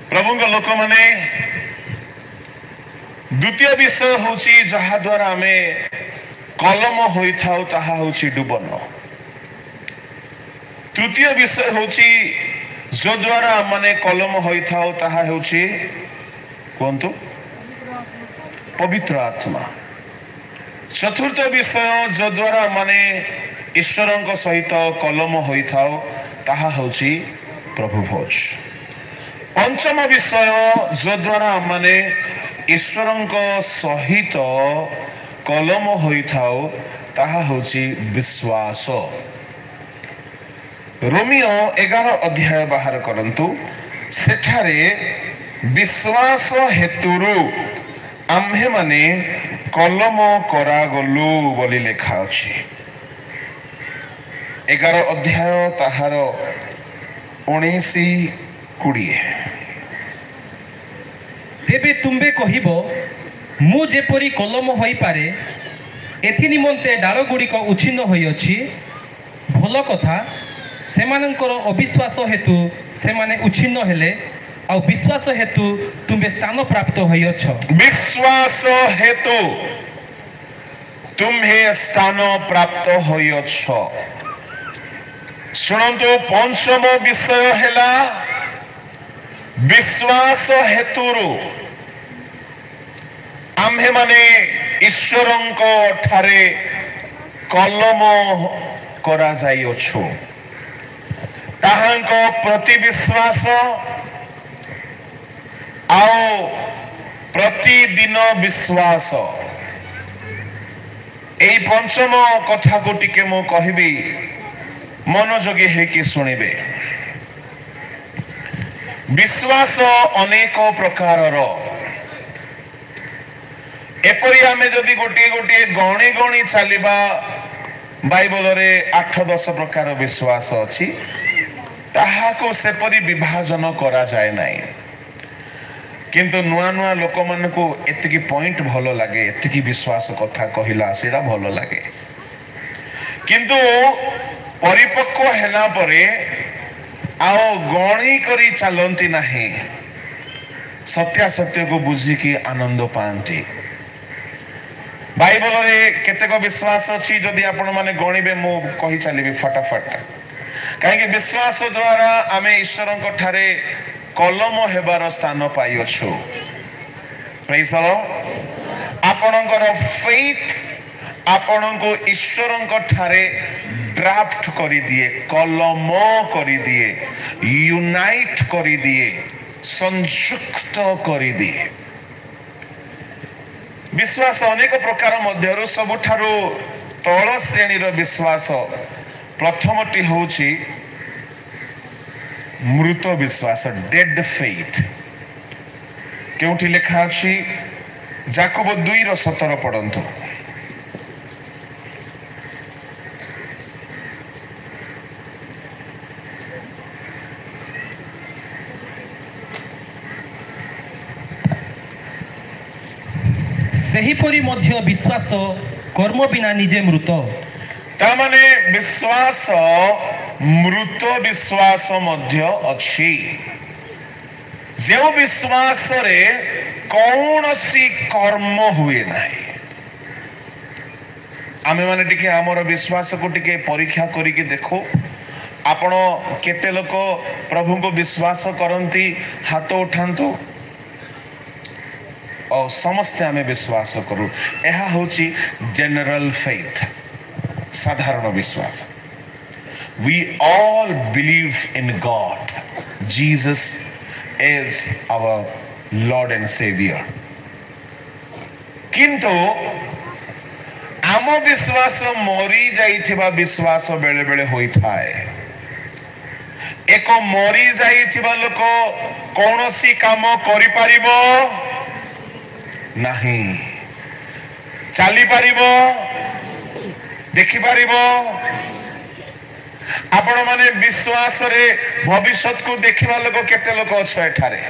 प्रभु लोक मैंने द्वितीय विषय हूँ जहाद्वारा आम कलम होता डुबन। तृतीय विषय हूँ जो द्वारा माने कलम होता कहतु पवित्र आत्मा। चतुर्थ विषय जो द्वारा माने ईश्वर सहित कलम होता हूँ प्रभु भोज। पंचम विषय जो द्वारा माने ईश्वर सहित कलम होता हूँ विश्वास। रोमियो 11 अध्याय बाहर करंतु सेठारे विश्वास हेतुरु आम्भे माने कलम करागलु बोली लेखा अछि। 11 अध्याय ताहार 19-20। तेबे तुम्बे कहिबो मु जेपरी कलम होई पारे एथि निमंते डाल गुड़िक उच्छिन्न होई अछि। भल कथा सेमानंकर अविश्वास हेतु सेमाने उच्छिन्न हेले आ विश्वास हेतु तुम्बे स्थान प्राप्त होई अछ। विश्वास हेतु तुम्हें स्थान प्राप्त होई अछ। सुनंतु पंचम विषय हेला विश्वास हेतुरु आम्भे माने ईश्वरंक ठारे कलम करा जाई अछु। ताहांक प्रति विश्वास आओ प्रतिदिन विश्वास एई पंचम कथा को टिके मो कहबी मनोयोगी हेकि सुनिबे। विश्वास अनेक प्रकारर। एपरी आमे जदि गोटे गोटे गणी गणी चलिबा बाइबल रे 8-10 प्रकार विश्वास अछि। ताहाको सेपरी विभाजन करा जाए नाही। किंतु नुआ नुआ लोक मन को एतिकी पॉइंट भलो लागे, एतिकी विश्वास कथा कहिला सेडा भलो लागे। किंतु परिपक्व हेला परे आओ गणी करी चलती नहीं, सत्यासत्य को बुझिकी आनंद पाती। बाइबल रे केतेक विश्वास अच्छी जदि आपण माने गणिबे मु कहि चलिबी फटाफट। कहीं विश्वास द्वारा आमे ईश्वर ठारे कलम हेबार स्थान पाई अछु। Praise the Lord. आपणकर फेथ आपणको ईश्वर ठारे ड्राफ्ट करी दिए, कलम करी दिए, यूनाइट करी दिए, संयुक्त करी दिए। विश्वास अनेक प्रकार मध्यरु सबुठारु तळ श्रेणीर विश्वास प्रथमटी होछि मृत विश्वास, डेड फेथ। केउठी लिखा अछि याकूब 2:17 पढंतु। सेहीपरि मध्य विश्वास कर्म बिना निजे मृत। तामाने विश्वास मृत विश्वास मध्य अछि। जो विश्वास रे कौनसी कर्म हुए नाही। आमे माने टिके हमर विश्वास को टिके परीक्षा करी के देखो। आपण केते लोक प्रभु को विश्वास करंती हाथ उठांतु और समस्त आमे विश्वास करू। एहा होची जनरल फेथ, साधारण विश्वास। We all believe in God. Jesus is our Lord and Savior. किंतु आम विश्वास मरी जाइथिबा विश्वास बेले बेले होई थाए। एक मरी जाइथिबा लोक कौनसी काम करि परिबो नहीं, चली पारिबो, देखि पारिबो। आपण माने विश्वास रे भविष्य को देखिबा लोक केते लोक छ एठारे।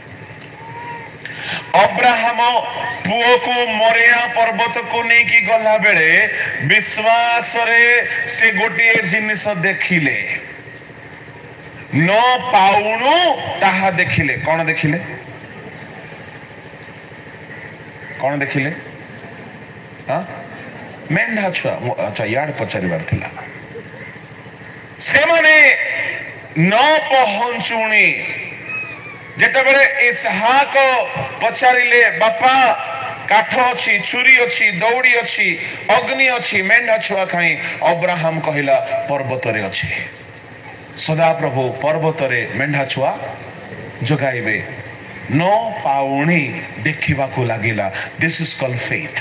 अब्राहम पुओ को मोरिया पर्वत को नहीं की गला बेले विश्वास रे से गोटे जिनिस देखिले, न पाउणु ताहा देखिले कौन देखिले कौन देखिले हाँ मेंढा छुआ अच्छा यार पचारिबार थिला से माने न पहुंचुणी जेतेबेले इसहाक पचारिले बापा काठ अच्छी छुरी अच्छी दौड़ी अच्छी अग्नि अच्छी मेंढा छुआ खाई अब्राहम कहला पर्वत रे अच्छी सदा प्रभु पर्वत रे मेंढा छुआ जगाइबे न पाउणी देखिबा को लागिला दिस इज कॉल्ड फेथ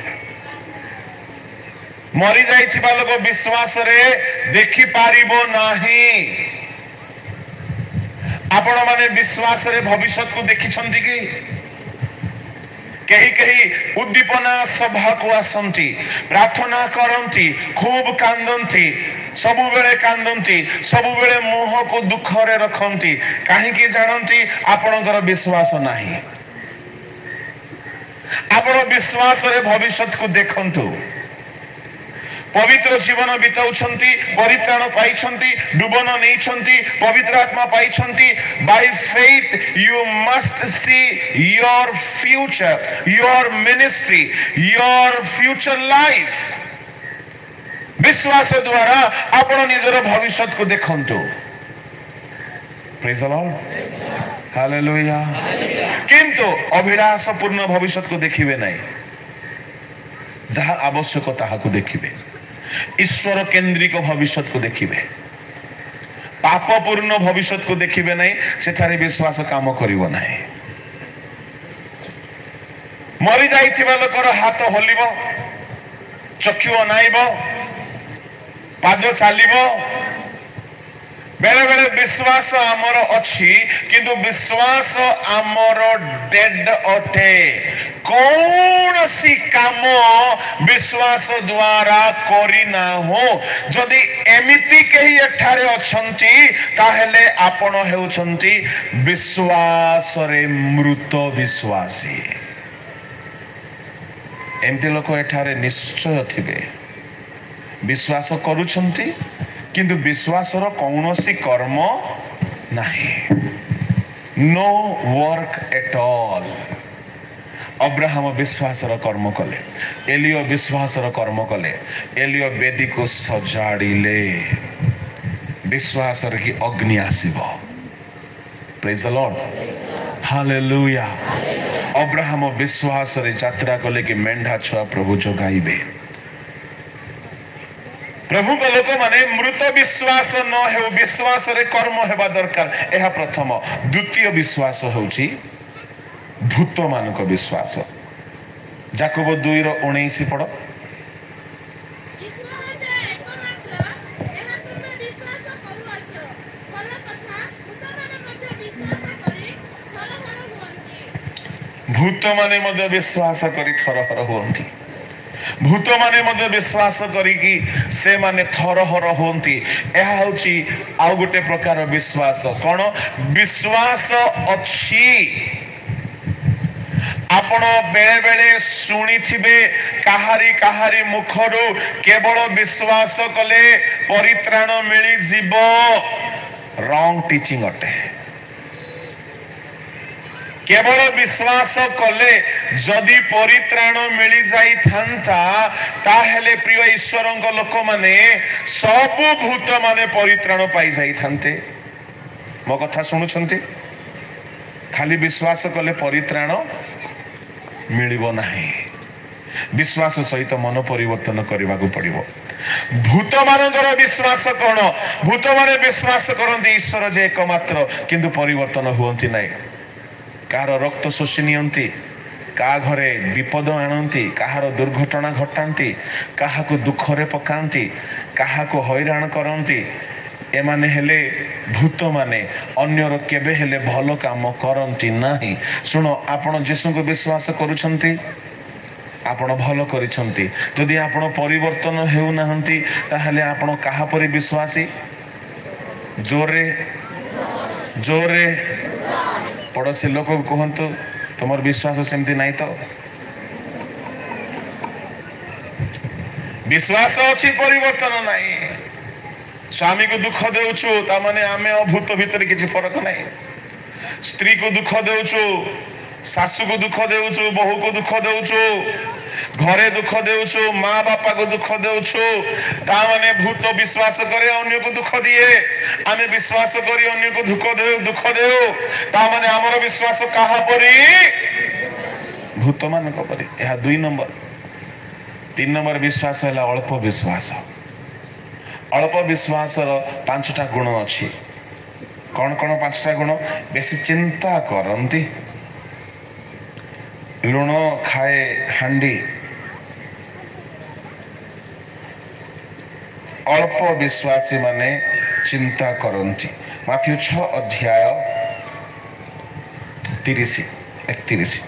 मरी जाइथिबा लोक विश्वास रे देखि पारिबो नाही आपण माने विश्वास रे भविष्य को देखि छंती कि कहीं कहीं उद्दीपना सभा को आसंती प्रार्थना करंती खूब कांदंती सबु बेले कांदंती सबु बेले मुह को दुख रे रखंती काहे कि जानंती आपणकर विश्वास नाही आपण विश्वास रे भविष्य को देखंतु पवित्र जीवन बिताउछंती परित्राण पाइछंती डुबन नैछंती पवित्र आत्मा पाइछंती by faith you must see your future your ministry your future life विश्वास द्वारा आपण निजर भविष्य को देखंतु प्रेज द लॉर्ड हालेलुया किंतु अभिलाष पूर्ण भविष्य को देखिबे नहीं जहा आवश्यक ताहा को देखिबे ईश्वर केंद्रिक भविष्य को देखिबे पाप पूर्ण भविष्य को देखिबे नहीं सेठारे विश्वास काम करिवो नहीं मरी जाइथिबा लोकर हाथ हलिबो चक्षु अनाइबो पाद चालिबो बेले बेले विश्वास आमर अच्छी किंतु विश्वास आमर डेड अटे कौन सी काम विश्वास द्वारा करी ना हो जदि एमिति कही एठारे अछंती ताहेले आपण हेउछंती विश्वास रे मृत विश्वासी एमती लोक एठारे निश्चय थिबे विश्वास करूछंती किंतु विश्वास रो कौनसी कर्म नहीं no work at all Abraham विश्वास रो कर्म कले एलियो विश्वास रो कर्म कले एलियो वेदी को सजाड़िले विश्वास रो की अग्नि आसीबो praise the Lord hallelujah Abraham विश्वास रे यात्रा कले कि मेंढा छुआ प्रभु जोगाइबे प्रभु को लोक माने मृत विश्वास न हो विश्वास रे कर्म हेबा दरकार एहा प्रथम द्वितीय विश्वास होची भूत मानक विश्वास याकूब 2:19 पढ़ भूत माने मध्य विश्वास करी थरहर हुअंती भूत माने मध्य विश्वास करिकी से माने थरहर होंती एहा होची आउ गोटे प्रकार विश्वास कोन विश्वास अछि आपण बेले बेले सुनी थिबे कहारी मुखरु केवल विश्वास कले परित्राण मिली जीवो रॉन्ग टीचिंग अटे केवल विश्वास कले जदि परित्राण मिली जाई थांता ताहेले प्रिय ईश्वरंक लोक माने सब भूत माने परित्राण पाई जाई थांते मो कथा सुनुछंती खाली विश्वास कले परित्राण मिलिबो नाही विश्वास सहित मन परिवर्तन करबा को पड़िबो भूत मानकर विश्वास कोन भूत माने विश्वास करंती ईश्वर जे एकमात्र किंतु परिवर्तन हुअंती नाही कार रक्त शोषी नियंती का घरे विपद आणती कहार दुर्घटना घटाती कहा को दुख रे पकांती कहा को हैरान करंती एमाने हेले भूत माने अन्यर केबे हेले भलो काम करंती नाही सुनो आपण यीशु को विश्वास करूछंती आपण भलो करिछंती जदि आपण परिवर्तन हेउ नाहंती ताहले आपण कहा परि विश्वासी जोरे जोरे पड़ोसी लोक कहतु तुमर विश्वास सेमती नहीं तो विश्वास अच्छी परिवर्तन नहीं स्वामी को दुख देउछु ता माने आमे अभूत भीतर किछि फरक नाही स्त्री को दुख देउछु सासु को दुख देउछु बहु को दुख देउछु घरे दुख देउछु माँ बापा को दुख देउछु ता माने भूत विश्वास करे अन्य को दुख दिए आमे विश्वास करी अन्य को दुख देउ ता माने हमर विश्वास काहा परी भूत मान को परी यह 2 नंबर 3 नंबर विश्वास है अल्प विश्वास अल्प विश्वास 5टा गुण अच्छी कौन कौन 5टा गुण बेसी चिंता करती लुण खाए हांडी अल्प विश्वासी माने चिंता करती माथ्यू 6 अध्याय 31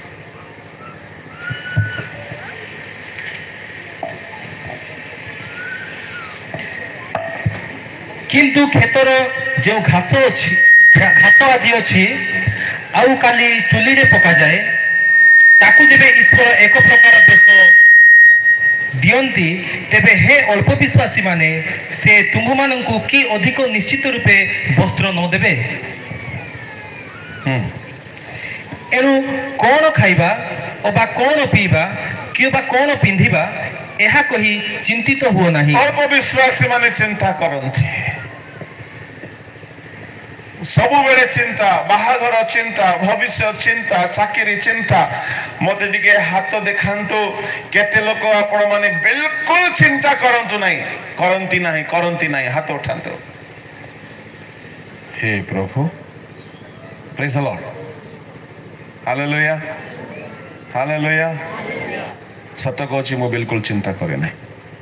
किंतु खेतर जो घास अच्छी घास आज अच्छी आउ काली चुली रे पका जाए ताकू जेबे ईश्वर एक प्रकार देश दियंती तेबे हे अल्प विश्वासी माने से तुम मानंकु की अधिक निश्चित रूपे वस्त्र न देबे एनु कौन खाइबा अबा कौन पीबा किबा कौन पिंधिबा एहा कही चिंतित हुओ नाही अल्प विश्वासी माने चिंता करंती सब बेले चिंता बाहाघर चिंता भविष्य चिंता चाकरी चिंता मत टिके हाथ देखांतु केते लोक आपण माने बिल्कुल चिंता करंतु नहीं करंती नहीं हाथ उठांतु हे प्रभु praise the Lord hallelujah hallelujah सत कहछि मो बिल्कुल चिंता करे नहीं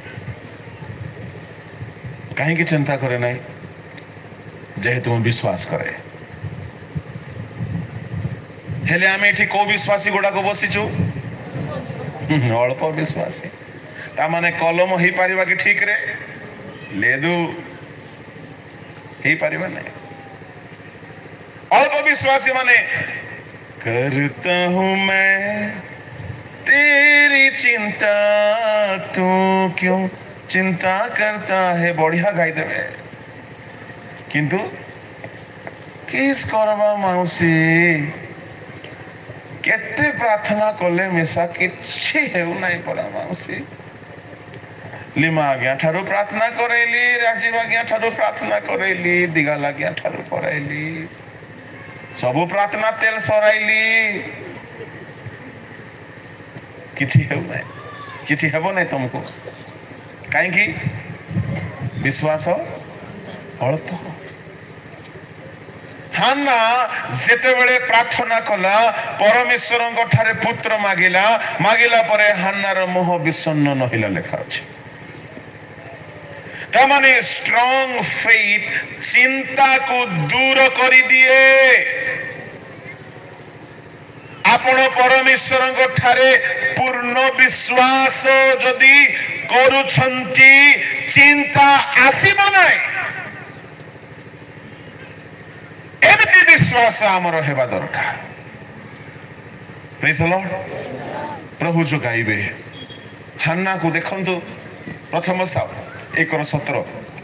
कहीं की चिंता करे नहीं जेहेतु मैं विश्वास करे हेले आमे एठी को विश्वासी गुडा को बसिचु अल्प विश्वासी ता माने कलम ही पारिबा कि ठीक रे लेदु ही पारिबा नहीं अल्प विश्वासी माने करता हूं मैं तेरी चिंता तू क्यों चिंता करता है बढ़िया गाई देवे किंतु किस करबा माउसी केते प्रार्थना कले मिसा किछि हेउ नाही परा माउसी लिमा आज्ञा ठारू प्रार्थना करेली राजीव आज्ञा ठारू प्रार्थना करेली दिगाल आज्ञा ठारू कराइली सबु प्रार्थना तेल सराइली किछि हेउ नाही किछि हेबो नाही तुमको काहे की विश्वास अल्प हान्ना जेते बेले प्रार्थना कला परमेश्वर ठारे पुत्र मागिला परे हान्नार मोह विषण्ण नहिला लेखा अछि तमाने स्ट्रांग फेथ चिंता को दूर करी दिए आपण परमेश्वर ठारे पूर्ण विश्वास जदि करूछंती चिंता आसीबो नाही एमती विश्वास आमर हेबा दरकार प्रेज द लॉर्ड प्रभु जो गाइबे हान्ना को देखंतु प्रथम साव 1:17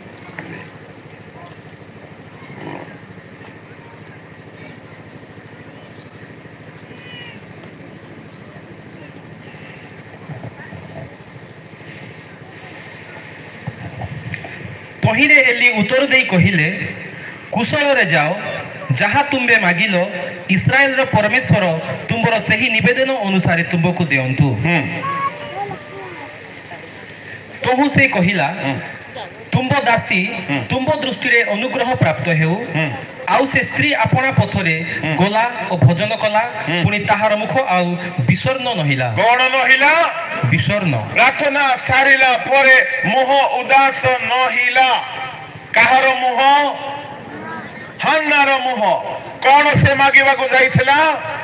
पहिले एली उत्तर देई कहिले कुशल रे जाओ जहाँ तुम्बे मागिलो इस्राएल रो परमेश्वर तुमरो सही निवेदन अनुसार तुमको देंतु तोहू से कहिला तुम्बो दासी तुम्बो दृष्टि रे अनुग्रह प्राप्त हेउ आउ से स्त्री अपना पथरे गोला और भजन कला पुनी ताहार मुख आउ विसर्ण नहिला कोन नहिला विसर्ण प्रार्थना सारिला परे मोह उदास नहिला काहार मुह हान्नार मुह कौन से मागिबा को जाइथिला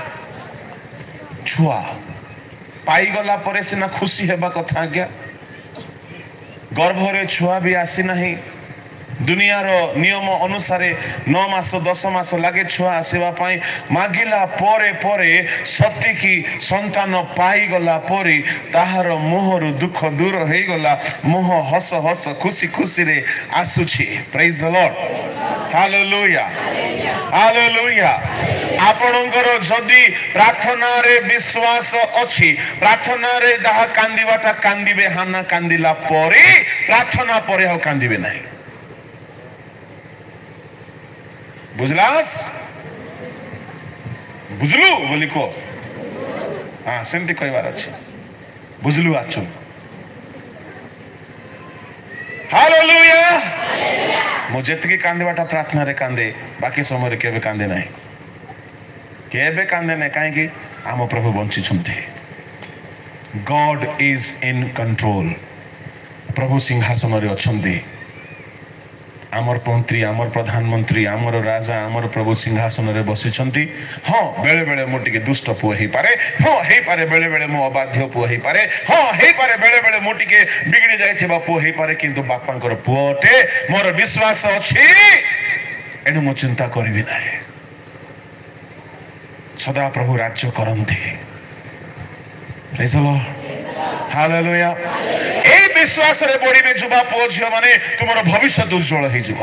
छुआ पाई गला परे सिना खुशी हेबा कथा आज्ञा गर्भ रे छुआ भी आसी नहीं दुनियार नियम अनुसार 9 मास 10 मास लगे छुआ आसवा मागिला परे परे सतिकी संतान पाई गला परी ताहार मुहर दुख दूर हो गला मुह हस हस खुशी खुशी रे आसुछि praise the Lord hallelujah hallelujah आपणकर जदि प्रार्थना रे विश्वास अछि प्रार्थना रे जहा कांदीबाटा कांदीबे हाना कांदिला परे प्रार्थना परे हो कांदीबे नहीं बुझलास बुझलु बोली को हाँ सेमती कहबार अच्छे बुझलु आचु हालेलुया मु जेतकी कांदीबाटा प्रार्थना रे कांदे बाकी समय केबे कांदे नहीं केबे कांदे नहीं कहीं आम प्रभु बंची छुंते गॉड इज इन कंट्रोल प्रभु सिंहासन रे अछंती आमर मंत्री आमर प्रधानमंत्री आमर राजा आमर प्रभु सिंहासन रे बसिछंती हाँ बेले बेले मो टिके दुष्ट पुआ हे पारे हाँ हे पारे बेले बेले मो अबाध्य पुआ हे पारे हाँ हे पारे बेले बेले मो टिके बिगड़ी जाइथिबा पुआ हे पारे किंतु बापांकर पुओटे मोर विश्वास अछि एनु मो चिंता करबी नाही सदा प्रभु राज्य करंती प्रेज द लॉर्ड हालेलुया ए विश्वास रे बड़ी में जुबा पुओ झियो माने तुमरो भविष्य उज्जवल हे जीवो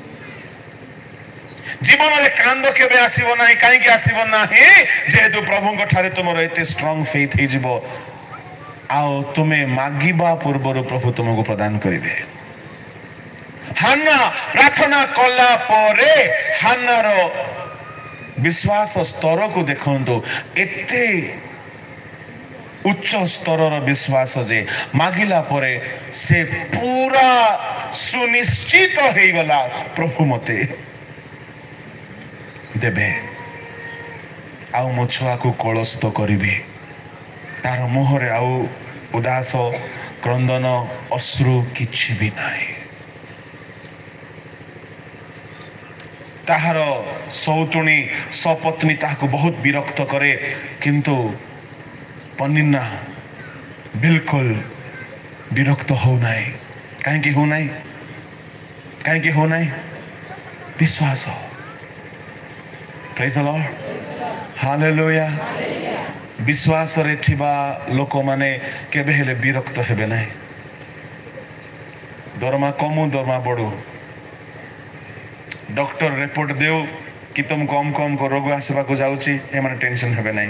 जीवन रे कांद केबे आसीबो नाही काई के आसीबो नाही जेहेतु प्रभु को ठारे तुमरो एते स्ट्रांग फेथ हे जीवो आओ तुमे मागिबा पूर्वरो प्रभु तुमको प्रदान करिबे हान्ना प्रार्थना कला परे हान्नार विश्वास स्तर को देखंतु एते उच्च स्तर विश्वास जे मागिला परे से पूरा सुनिश्चित हो गला प्रभु मते देबे आउ मो छुआ को कलस्त करिबे तार मुहरे आउ उदास क्रंदन अश्रु किछि भी नाही ताहार सौतुणी सपत्नी ताहाको बहुत विरक्त करे किंतु पन्निना बिल्कुल विरक्त हो नाई कहीं हो नाई विश्वास हो प्रेज द लॉर्ड हालेलुया विश्वास रे थिबा लोक माने केबे हेले विरक्त हेबे नाही दरमा कमु दरमा बड़ू डॉक्टर रिपोर्ट देउ कि तुम कम कम को रोग आसवा को जाउची ए माने टेंशन हेबे नाही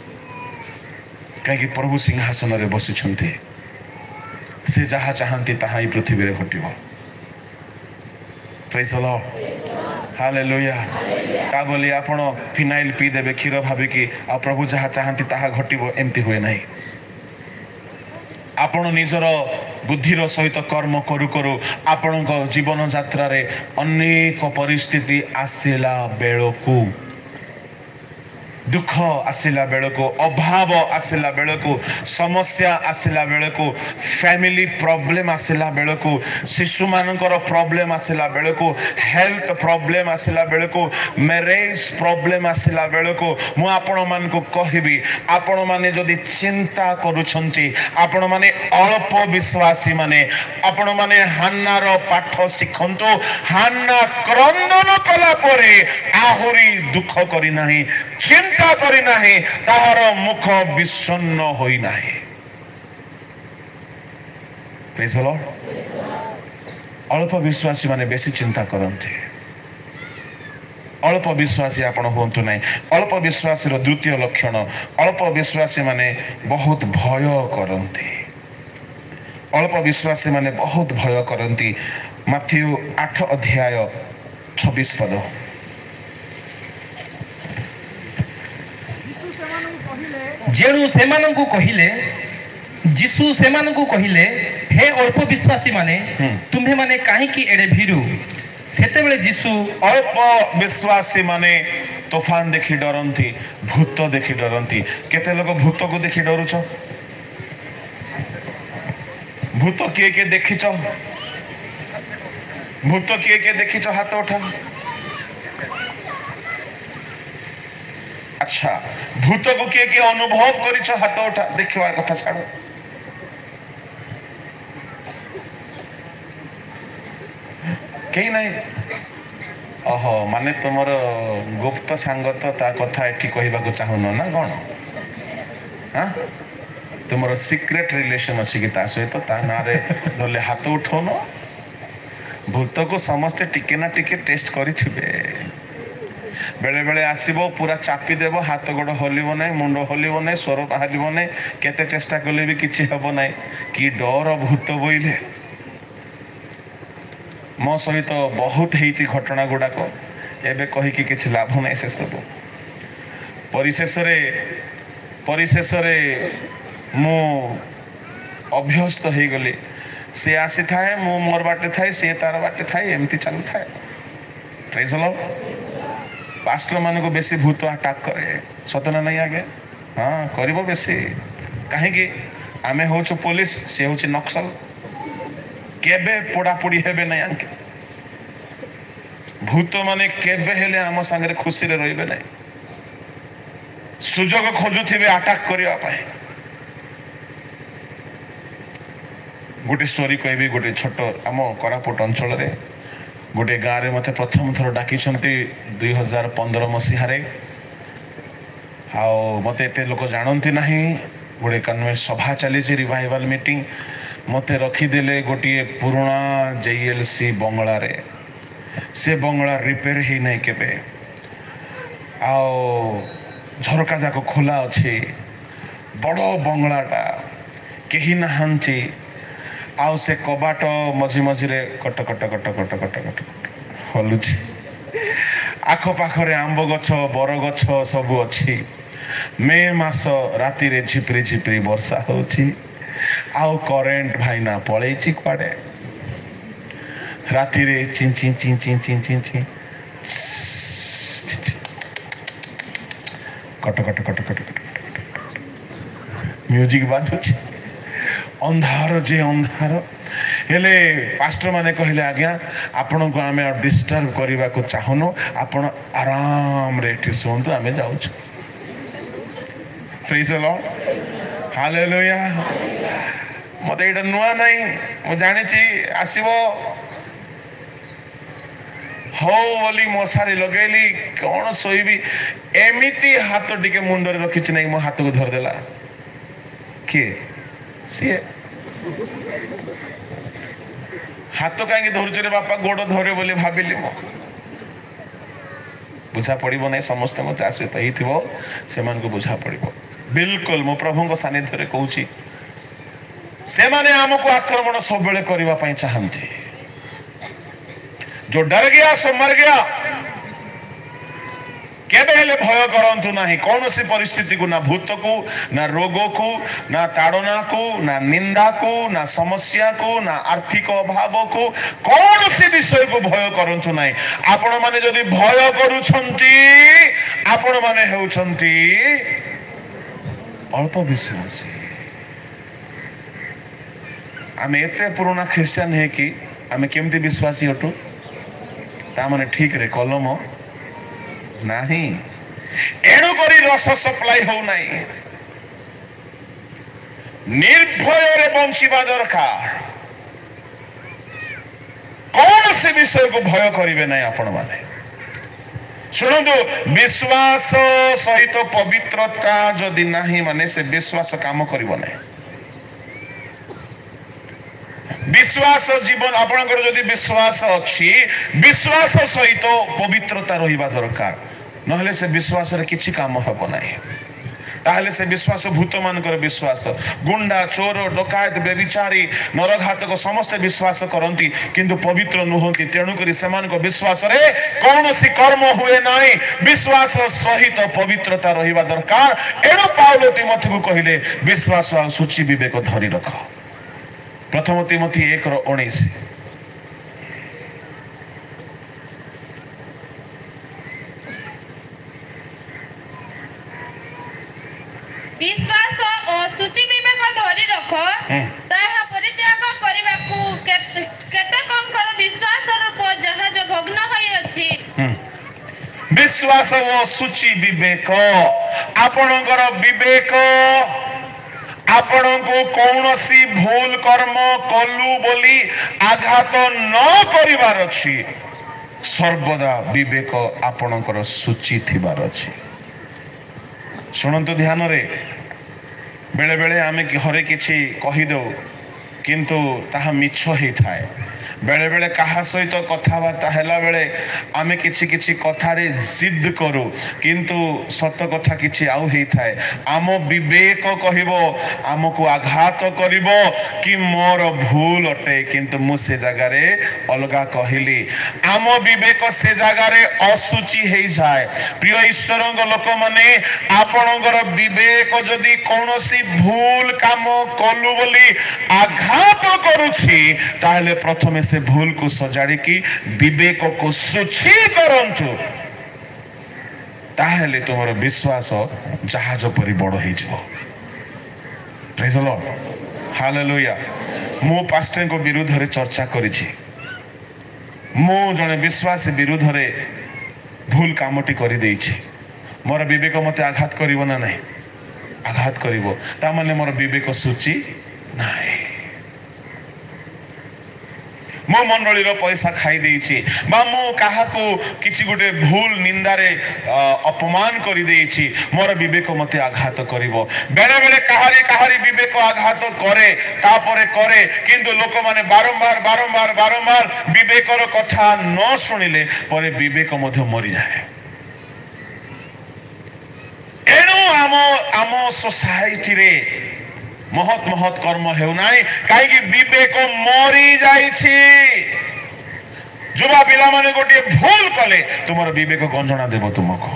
कहीं प्रभु सिंहासन रे बसी से जहाँ चाहती ताहा ही पृथ्वी रे घटिबो प्रेज द लॉर्ड हालेलुया का बोली आपण फिनाइल पी देबे क्षीर भाबी कि आ प्रभु जहाँ चाहती ताहा घटिबो एमती हुए नहीं आपण निजर बुद्धिर सहित कर्म करू करू आपण जीवन यात्रा रे अनेक परिस्थिति आसिला बेलकू दुख आसिला बेलको अभाव आसिला बेलको समस्या आसिला बेलको फैमिली प्रॉब्लम आसिला बेलको शिशु मानकर प्रॉब्लम आसिला बेलको हेल्थ प्रॉब्लम आसिला बेलको मैरिज प्रॉब्लम आसिला बेलको मु आपण मान को कहबी आपण माने जदि चिंता करूछंती आपण माने अल्प विश्वासी माने आपण माने हान्नार पाठ शिखंतो हान्ना क्रंदन कला परे आहुरी दुख करी नाही चिंता करी नाही ताहार मुख विषण्ण होई नाही प्रेज द लॉर्ड अल्प विश्वासी माने बेसी चिंता करते अल्प विश्वासी आपण होंतु नाही अल्प विश्वासी रो द्वितीय लक्षण अल्प विश्वासी माने बहुत भय करते अल्प विश्वासी माने बहुत भय करती माथ्यू 8 अध्याय 26 पद जेणु सेमानंकु कहिले जीसु सेमानंकु कहिले हे अल्प विश्वासी माने तुम्हे माने काहे की एडे भीरु सेते बेले जीसु अल्प विश्वासी माने तूफान देखि डरंती भूत देखि डरंती केते लोग भूत को देखि डरुछ भूत किए के देखिछ भूत किए के देखिछ हाथ उठा अच्छा भूत को किए के अनुभव करिछ हाथ उठा देखिवार कथा छाड़ कहीं नहीं ओहो माने तुमर गुप्त सांग तो ता कथा एठी कहबाकू चाहुन ना कौन हाँ तुमर सिक्रेट रिलेशन अच्छी कि ता सहित ता नारे धरले हाथ उठौन भूत को समस्ते टिके ना टिके टेस्ट करिथिबे बेले बेले आसीबो पूरा चापी देबो हाथ गोड़ हलिबो नै मुंड हलिबो नै स्वर बाहरिबो नै केते चेष्टा कले भी किछि हबो नै कि डर भूत बोइले मो सहित बहुत हेची घटना गुड़ाक एबे कहि कि किछि लाभ नै से सब परिशेष रे मु अभ्यस्त हो गली सी आसी थाए मु मोर बाटे थाए सी तार बाटे थाए एमती चलू थाए प्रेज द लॉर्ड पास्टर मान को बेसी भूत अटैक करे सतना नहीं आगे हाँ करिबो बेसी कहीं आमे होछु पुलिस सी होछि नक्सल केबे पोड़ा पोड़ी हेबे नहीं आके भूत माने केबे हेले आम संगे खुशी रे रहिबे नहीं सुजोग खोजुथिबे अटैक करिया पाए गोटे स्टोरी कहबी गोटे छोट आम कोरापुट अंचल रे गोटे गाँव में मत प्रथम थर डाकी 2015 मसीह मत एत लोक जानती ना गोटे कन्वेंट सभा चली रिवाइवल मीटिंग मत रखीदे गोटे पुराणा JLC बंगला रे से बंगला रिपेयर ही नहीं केबे झरका जाक खोला अच्छे बड़ बंगलाटा कहीं नहांती आउ से कबाट मझी मझीरे कट कट कट कट कट कट हलुची आख पाखरे आंब गछ बर गछ सब अच्छी मे मास राति रे झिपरी झिपरी वर्षा होची आउ करेंट भाईना पळेची कुआडे राति रे चिं चिं चिं चिं चिं चिं चिं कट कट कट कट म्यूजिक बाजुची अंधार जे अंधार हेले पास्टर माने कहले आज्ञा आपण को आमे डिस्टर्ब करबा को चाहनो आपण आराम रे एठी सोंतु आमे जाउछु प्रेज द लॉर्ड हालेलुया मते एटा नुआ नाही मु जानि छी आसीबो हो बोली मशारी लगेली कौन सोईबी एमिति हाथ टिके मुंड रे रखिछि नाही मो हाथ को धर देला के सी हाथ कहीं धरुच रे बापा गोड़ धरे बोली भाविली मो बुझा पड़ो ना समस्त मत आश्रित ही बुझा पड़ो बिल्कुल मो प्रभु सानिध्य कहूँ से माने आमको आक्रमण सब बेले करने चाहते जो डर गया सो मर गया केबे हेले भय करंतु नाही कौन सी परिस्थिति को ना भूत को ना रोग को ना ताड़ना को ना निंदा को ना समस्या को ना आर्थिक अभाव को कौन सी विषय को भय करंतु नाही आपण माने जदि भय करूछंती आपण माने हेउछंती अल्प विश्वासी आमे एते पुराना ख्रिस्टियन है कि आमे केमती विश्वासी हटू ता माने ठीक रे कलम नहीं एणु करी रस सप्लाई हो नहीं निर्भय रे बंचिबा दरकार कौन से विषय को भय करिवे नहीं आपण माने सुनंदु विश्वास सहित पवित्रता जदि नहीं माने से विश्वास काम करिवो नहीं विश्वास जीवन आपणकर जदि विश्वास अच्छी विश्वास सहित पवित्रता रहिबा दरकार नहले से विश्वास रे किछि काम हबो नाही ताहले से विश्वास भूत मानकर विश्वास गुंडा चोर डकायत बेविचारी नरघातक समस्त विश्वास करंती किंतु पवित्र नुहंती तेणु करी समान को विश्वास रे कौनसी कर्म हुए नाही विश्वास सहित पवित्रता रहिबा दरकार एणु पाउलो तिमोथी को कहिले विश्वास आ सूची विवेक धरि रख प्रथम तिमोथी 1:19 विश्वास और सूची विवेक धरि रख ताहा परित्याग करिबाकू केते कंकर विश्वास रूप जहाज भग्न होई अछि विश्वास और सूची विवेक आपणकर विवेक आपण को कौन सी भूल कर्म कलु बोली आघात न करिवार अछि सर्वदा विवेक आपणकर सूची थिबार अछि। शुणु ध्यान रे बेले बेले आमे घरे किछि कहि दो किंतु ताहा मिछ ही थाए। बेले बेले कहा सहित कथबार्ता हैला बेले आमे किछि किछि कथारे जिद करू किंतु सत कथा किछि आउ हेई थाए। आम विवेक कहिबो आमको आघात करिबो कि मोर भूल अटे किंतु मु से जगह रे अलगा कहिली। आम विवेक से जगह रे असुचि हेई जाए। प्रिय ईश्वरंग लोक माने आपणकर विवेक जदि कोनोसी भूल काम कलु बोली आघात करूछि ताहले प्रथमे से भूल को सजाड़ी की विवेक को सूची करंतु ताहले तुमर विश्वास जहाज परि बड़ हो जिवो। Praise the Lord hallelujah. मो पास्टर को विरुद्ध रे चर्चा करिछि। मो जने विश्वास विरुद्ध रे भूल कामटी करि देछि। मोर विवेक मते आघात करिवो ना नहीं आघात करिवो ता माने मोर विवेक सूची नाही। मो मंडलीर पैसा खाई देछि बा मो काहाको किछि गोटे भूल निंदारे अपमान करि देछि मोर विवेक मते आघात करिवो। बेले बेले काहारी काहारी विवेक आघात करे तापरे करे किंतु लोक माने बारंबार बारंबार बारंबार विवेकर कथा न सुनिले परे विवेक मध्य मरि जाए। एणु आम सोसाइटी रे महत महत कर्म हेउ नाई कहीं विवेक मरी जाइछि। युवा पिला माने गोटे भूल कले तुमर विवेक गंजना देव तुमको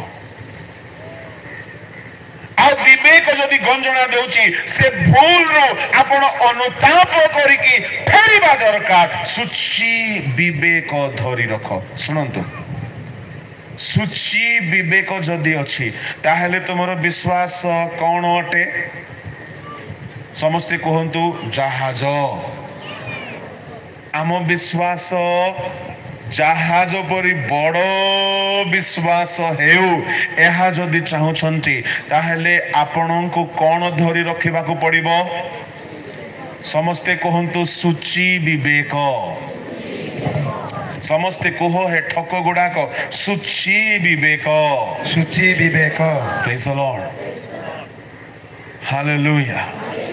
आ विवेक जदि गंजना देउछि से भूल रो आपण अनुताप करिकि फेरिबा दरकार। सूची विवेक धरि रख। सुनंतु सूची विवेक जदि अछि ताहेले तुमर विश्वास कोन अटे समस्ते कहतु जहाज। आम विश्वास जहाज परी बड़ विश्वास हेउ एहा जदि चाहुछंती ताहेले आपन को कोन धरि रखिबा को पड़िबो। समस्ते कहतु सूची विवेक। समस्ते कह हे ठक गुड़ाक सूची विवेक सूची विवेक। Praise the Lord hallelujah.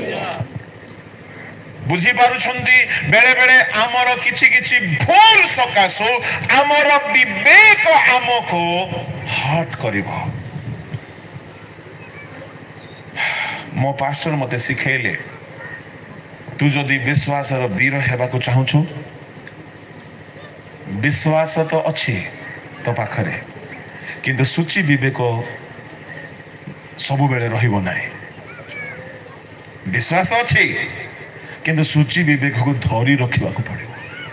बुझी पारुछंती बेले बेले आमर किछि किछि भूल सकासु आमर विवेक आमको हट करिवो। मो पास्टर मते सिखेले तू जदि विश्वास रो वीर हेबा को चाहुछु विश्वास तो अच्छी तो पाखरे किंतु सूची विवेक सबु बेले रहिबो नाही। विश्वास अच्छी किंतु सूची विवेक को धरी रखिबा को पड़िबो।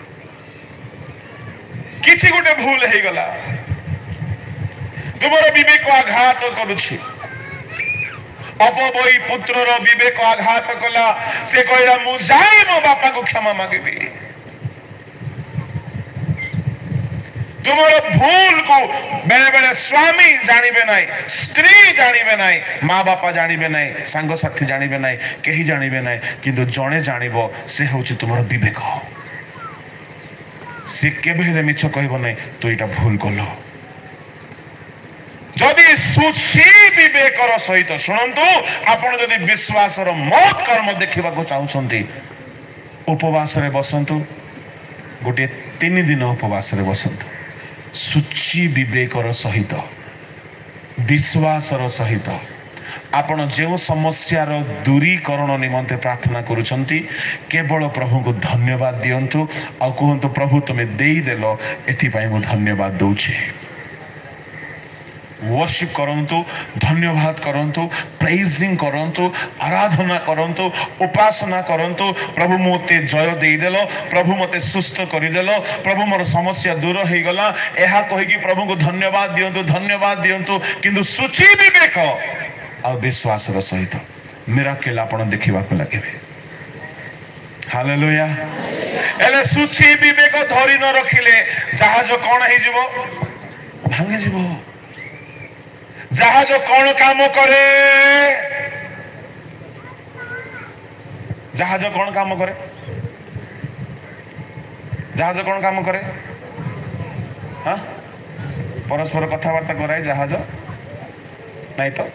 किछि गोटे भूल हे गला तुमर विवेक आघात करूछि। अपबई पुत्र रो विवेक आघात कला से कहला मु जाई मो बापा को क्षमा मांगबी। तुमर भूल को बेले बेले स्वामी जानिबे नाई स्त्री जानिबे नाई माँ बापा जानिबे नाई सांग साथी जानिबे नाई केही जानिबे नाई किंतु जणे जानिबो से होछि तुमर विवेक। से केबे हेले मिछ कहबो नाई तू एटा भूल कलो। जदि सूची विवेकर सहित शुणु आपण जदि विश्वासर मत कर्म देखा चाहते उपवास रे बसंतु गोटे 3 दिन उपवास रे बसंतु सूची विवेकर सहित विश्वासर सहित आपण जो समस्यार दूरीकरण निमंते प्रार्थना करुछंती केवल प्रभु को धन्यवाद दियंतु आ कहंतु प्रभु तुमे देई देलो एथि पई मु धन्यवाद दउछि। वर्शिप करंतु धन्यवाद करंतु प्रेजिंग करंतु आराधना करंतु उपासना करंतु प्रभु मते जय देई देलो प्रभु मते सुस्थ करि देलो प्रभु मोर समस्या दूर हो गला एहा कहि कि प्रभु को धन्यवाद दियंतु किंतु सूची विवेक आ विश्वास र सहित मिराकल आपण देखिबा को लागिबे। हालेलुया। एले सूची विवेक धरि न रखिले जहाज कोन हे जिवो भांगे जिवो। जहाज कौन काम करे ଜାହାଜ କ'ଣ କାମ କରେ? ଜାହାଜ କ'ଣ କାମ କରେ? ହଁ, ପରସ୍ପର କଥାବାର୍ତ୍ତା କରାଏ ଜାହାଜ ନାଇଁ ତ?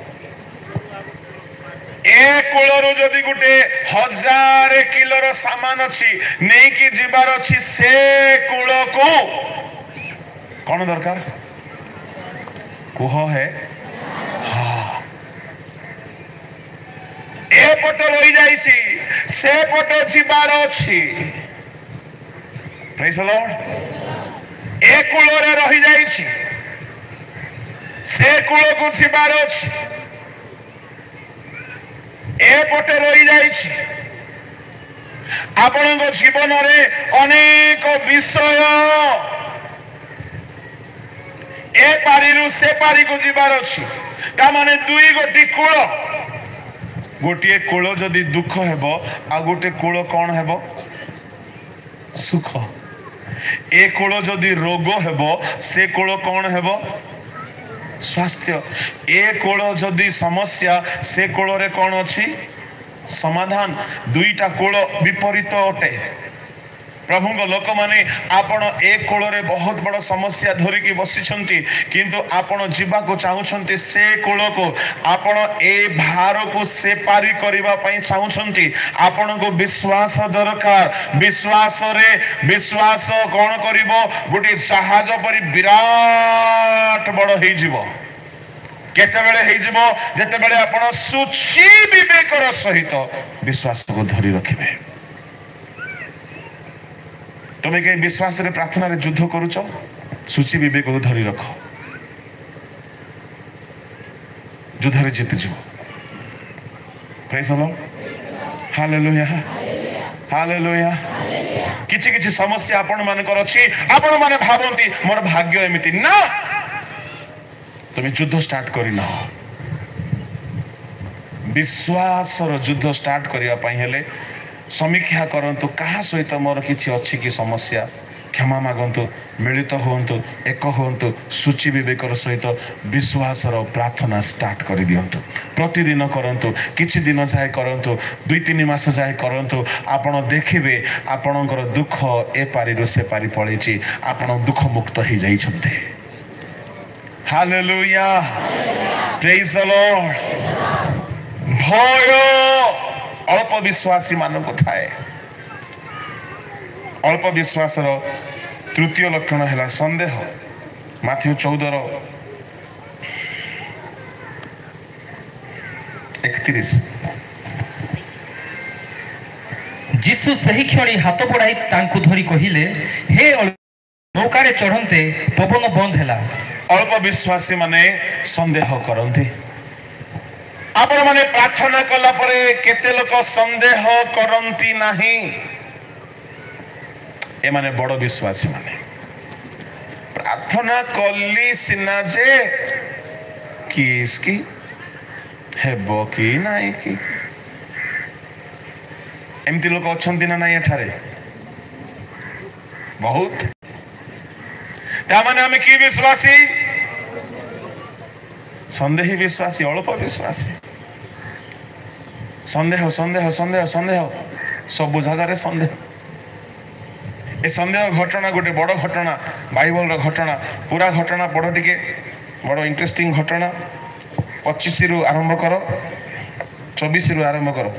ଏ କୂଳରୁ ଯଦି ଗୋଟେ 1000 କିଲୋର ସାମାନ ଅଛି ନେଇକି ଯିବାର ଅଛି ସେ କୂଳକୁ, କ'ଣ ଦରକାର? କୁହ ହେ ଏ ପଟ ରହିଯାଇଛି, ସେ ପଟ ଯିବାର ଅଛି। ପ୍ରେଜ୍ ଦ ଲର୍ଡ। ଏ କୂଳରେ ରହିଯାଇଛି, ସେ କୂଳକୁ ଯିବାର ଅଛି। ଏପଟେ ରହିଯାଇଛି। ଆପଣଙ୍କ ଜୀବନରେ ଅନେକ ବିଷୟ ଏ ପାରିରୁ ସେ ପାରିକୁ ଯିବାର ଅଛି। ତାମାନେ ଦୁଇ ଗୋଟି କୂଳ। ଗୋଟିଏ କୂଳ ଯଦି ଦୁଃଖ ହେବ ଆଉ ଗୋଟେ କୂଳ କ'ଣ ହେବ? ସୁଖ। ଏ କୂଳ ଯଦି ରୋଗ ହେବ ସେ କୂଳ କ'ଣ ହେବ? ସ୍ୱାସ୍ଥ୍ୟ। ଏ କୂଳ ଯଦି ସମସ୍ୟା ସେ କୂଳରେ କ'ଣ ଅଛି? ସମାଧାନ। ଦୁଇଟା କୂଳ ବିପରୀତ ଅଟେ। ପ୍ରଭୁଙ୍କ ଲୋକମାନେ ଆପଣ ଏ କୂଳରେ ବହୁତ ବଡ଼ ସମସ୍ୟା ଧରିକି ବସିଛନ୍ତି, କିନ୍ତୁ ଆପଣ ଯିବାକୁ ଚାହୁଁଛନ୍ତି ସେ କୂଳକୁ। ଆପଣ ଏ ଭାରକୁ ସେ ପାରି କରିବା ପାଇଁ ଚାହୁଁଛନ୍ତି। ଆପଣଙ୍କୁ ବିଶ୍ୱାସ ଦରକାର। ବିଶ୍ୱାସରେ ବିଶ୍ୱାସ କ'ଣ କରିବ? ଗୋଟେ ଜାହାଜ ପରି ବିରାଟ ବଡ଼ ହେଇଯିବ। କେତେବେଳେ ହେଇଯିବ? ଯେତେବେଳେ ଆପଣ ସୂଚି ବିବେକର ସହିତ ବିଶ୍ୱାସକୁ ଧରି ରଖିବେ। তুমি কে বিশ্বাসরে প্রার্থনারে যুদ্ধ করুছ? সূচি বিবেককে ধরি রখ, যুদ্ধরে জিতিଯିବ। Praise the Lord. Hallelujah hallelujah. କିଛି କିଛି ସମସ୍ୟା ଆପଣ ମାନଙ୍କର ଅଛି। ଆପଣ ମାନେ ଭାବନ୍ତି ମୋର ଭାଗ୍ୟ ଏମିତି। ନା, তুমি যুদ্ধ স্টার্ট କରିନାହ। ବିଶ୍ୱାସର ଯୁଦ୍ଧ ଷ୍ଟାର୍ଟ କରିବା ପାଇଁ ହେଲେ ସମୀକ୍ଷା କରନ୍ତୁ କାହା ସହିତ ମୋର କିଛି ଅଛି କି ସମସ୍ୟା। କ୍ଷମା ମାଗନ୍ତୁ, ମିଳିତ ହୁଅନ୍ତୁ, ଏକ ହୁଅନ୍ତୁ, ସୂଚି ବିବେକର ସହିତ ବିଶ୍ୱାସର ପ୍ରାର୍ଥନା ଷ୍ଟାର୍ଟ କରିଦିଅନ୍ତୁ। ପ୍ରତିଦିନ କରନ୍ତୁ, କିଛି ଦିନ ଯାଏ କରନ୍ତୁ, 2-3 ମାସ ଯାଏ କରନ୍ତୁ। ଆପଣ ଦେଖିବେ ଆପଣଙ୍କର ଦୁଃଖ ଏ ପାରିରୁ ସେ ପାରି ପଳେଇଛି। ଆପଣ ଦୁଃଖ ମୁକ୍ତ ହେଇଯାଇଛନ୍ତି। ହାଲେଲୁୟା, ପ୍ରେଜ୍ ଦ ଲର୍ଡ। ଭୟ ଅଳ୍ପ ବିଶ୍ୱାସୀ ମାନଙ୍କୁ ଥାଏ। ଅଳ୍ପ ବିଶ୍ୱାସର ତୃତୀୟ ଲକ୍ଷଣ ହେଲା ସନ୍ଦେହ। ମାଥ୍ୟୁ 14:31। ଯୀଶୁ ସେହି କ୍ଷଣି ହାତ ବଢ଼ାଇ ତାଙ୍କୁ ଧରି କହିଲେ, ହେ ନୌକାରେ ଚଢ଼ନ୍ତେ। ପବନ ବନ୍ଦ ହେଲା। ଅଳ୍ପ ବିଶ୍ୱାସୀ ମାନେ ସନ୍ଦେହ କରନ୍ତି। ଆପଣମାନେ ପ୍ରାର୍ଥନା କଲା ପରେ କେତେ ଲୋକ ସନ୍ଦେହ କରନ୍ତି ନାହିଁ? ଏମାନେ ବଡ଼ ବିଶ୍ୱାସୀ ମାନେ। ପ୍ରାର୍ଥନା କଲି ସିନା ଯେ କି ହେବ କି ନାହିଁ କି, ଏମିତି ଲୋକ ଅଛନ୍ତି ନା ନାହିଁ ଏଠାରେ? ବହୁତ। ତାମାନେ ଆମେ କି ବିଶ୍ୱାସୀ? ସନ୍ଦେହୀ ବିଶ୍ୱାସୀ, ଅଳ୍ପ ବିଶ୍ୱାସୀ। ସନ୍ଦେହ ସନ୍ଦେହ ସନ୍ଦେହ ସନ୍ଦେହ, ସବୁ ଜାଗାରେ ସନ୍ଦେହ। ଏ ସନ୍ଦେହ ଘଟଣା ଗୋଟେ ବଡ଼ ଘଟଣା, ବାଇବଲର ଘଟଣା। ପୁରା ଘଟଣା ପଢ଼ ଟିକେ, ବଡ଼ ଇଣ୍ଟରେଷ୍ଟିଂ ଘଟଣା। 25ରୁ ଆରମ୍ଭ କର, 24ରୁ ଆରମ୍ଭ କର।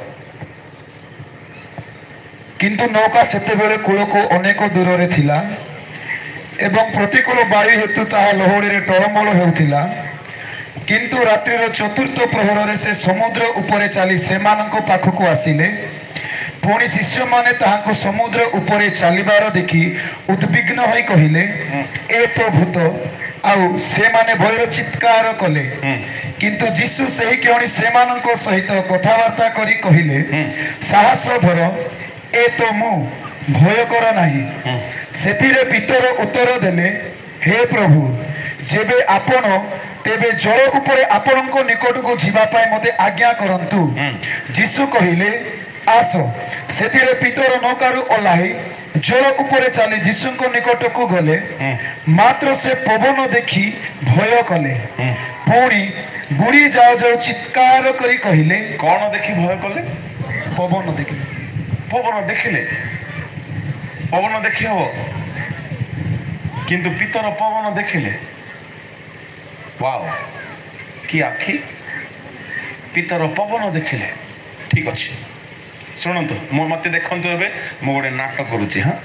କିନ୍ତୁ ନୌକା ସେତେବେଳେ କୂଳକୁ ଅନେକ ଦୂରରେ ଥିଲା ଏବଂ ପ୍ରତିକୂଳ ବାୟୁ ହେତୁ ତାହା ଲହଡ଼ିରେ ଟଳମଳ ହେଉଥିଲା। କିନ୍ତୁ ରାତ୍ରିର 4ର୍ଥ ପ୍ରହରରେ ସେ ସମୁଦ୍ର ଉପରେ ଚାଲି ସେମାନଙ୍କ ପାଖକୁ ଆସିଲେ। ପୁଣି ଶିଷ୍ୟମାନେ ତାହାଙ୍କୁ ସମୁଦ୍ର ଉପରେ ଚାଲିବାର ଦେଖି ଉଦ୍ବିଗ୍ନ ହୋଇ କହିଲେ, ଏ ତ ଭୂତ। ଆଉ ସେମାନେ ଭୟର ଚିତ୍କାର କଲେ। କିନ୍ତୁ ଯୀଶୁ ସେହି କ୍ଷଣି ସେମାନଙ୍କ ସହିତ କଥାବାର୍ତ୍ତା କରି କହିଲେ, ସାହସ ଧର, ଏ ତ ମୁଁ, ଭୟ କର ନାହିଁ। ସେଥିରେ ପିତର ଉତ୍ତର ଦେଲେ, ହେ ପ୍ରଭୁ, ଯେବେ ଆପଣ, ତେବେ ଜଳ ଉପରେ ଆପଣଙ୍କ ନିକଟକୁ ଯିବା ପାଇଁ ମୋତେ ଆଜ୍ଞା କରନ୍ତୁ। ଯୀଶୁ କହିଲେ, ଆସ। ସେଥିରେ ପିତର ନୌକାରୁ ଓହ୍ଲାଇ ଜଳ ଉପରେ ଚାଲି ଯୀଶୁଙ୍କ ନିକଟକୁ ଗଲେ। ମାତ୍ର ସେ ପବନ ଦେଖି ଭୟ କଲେ। ପୁଣି ବୁଡ଼ି ଯାଉ ଯାଉ ଚିତ୍କାର କରି କହିଲେ। କ'ଣ ଦେଖି ଭୟ କଲେ? ପବନ ଦେଖି। पवन देखिले पवन देखी हब किंतु पितर पवन देखिले वाओ कि आखि पितर पवन देखिले ठीक अच्छे शुणु मत देखु गोटे नाटक करुच्ची हाँ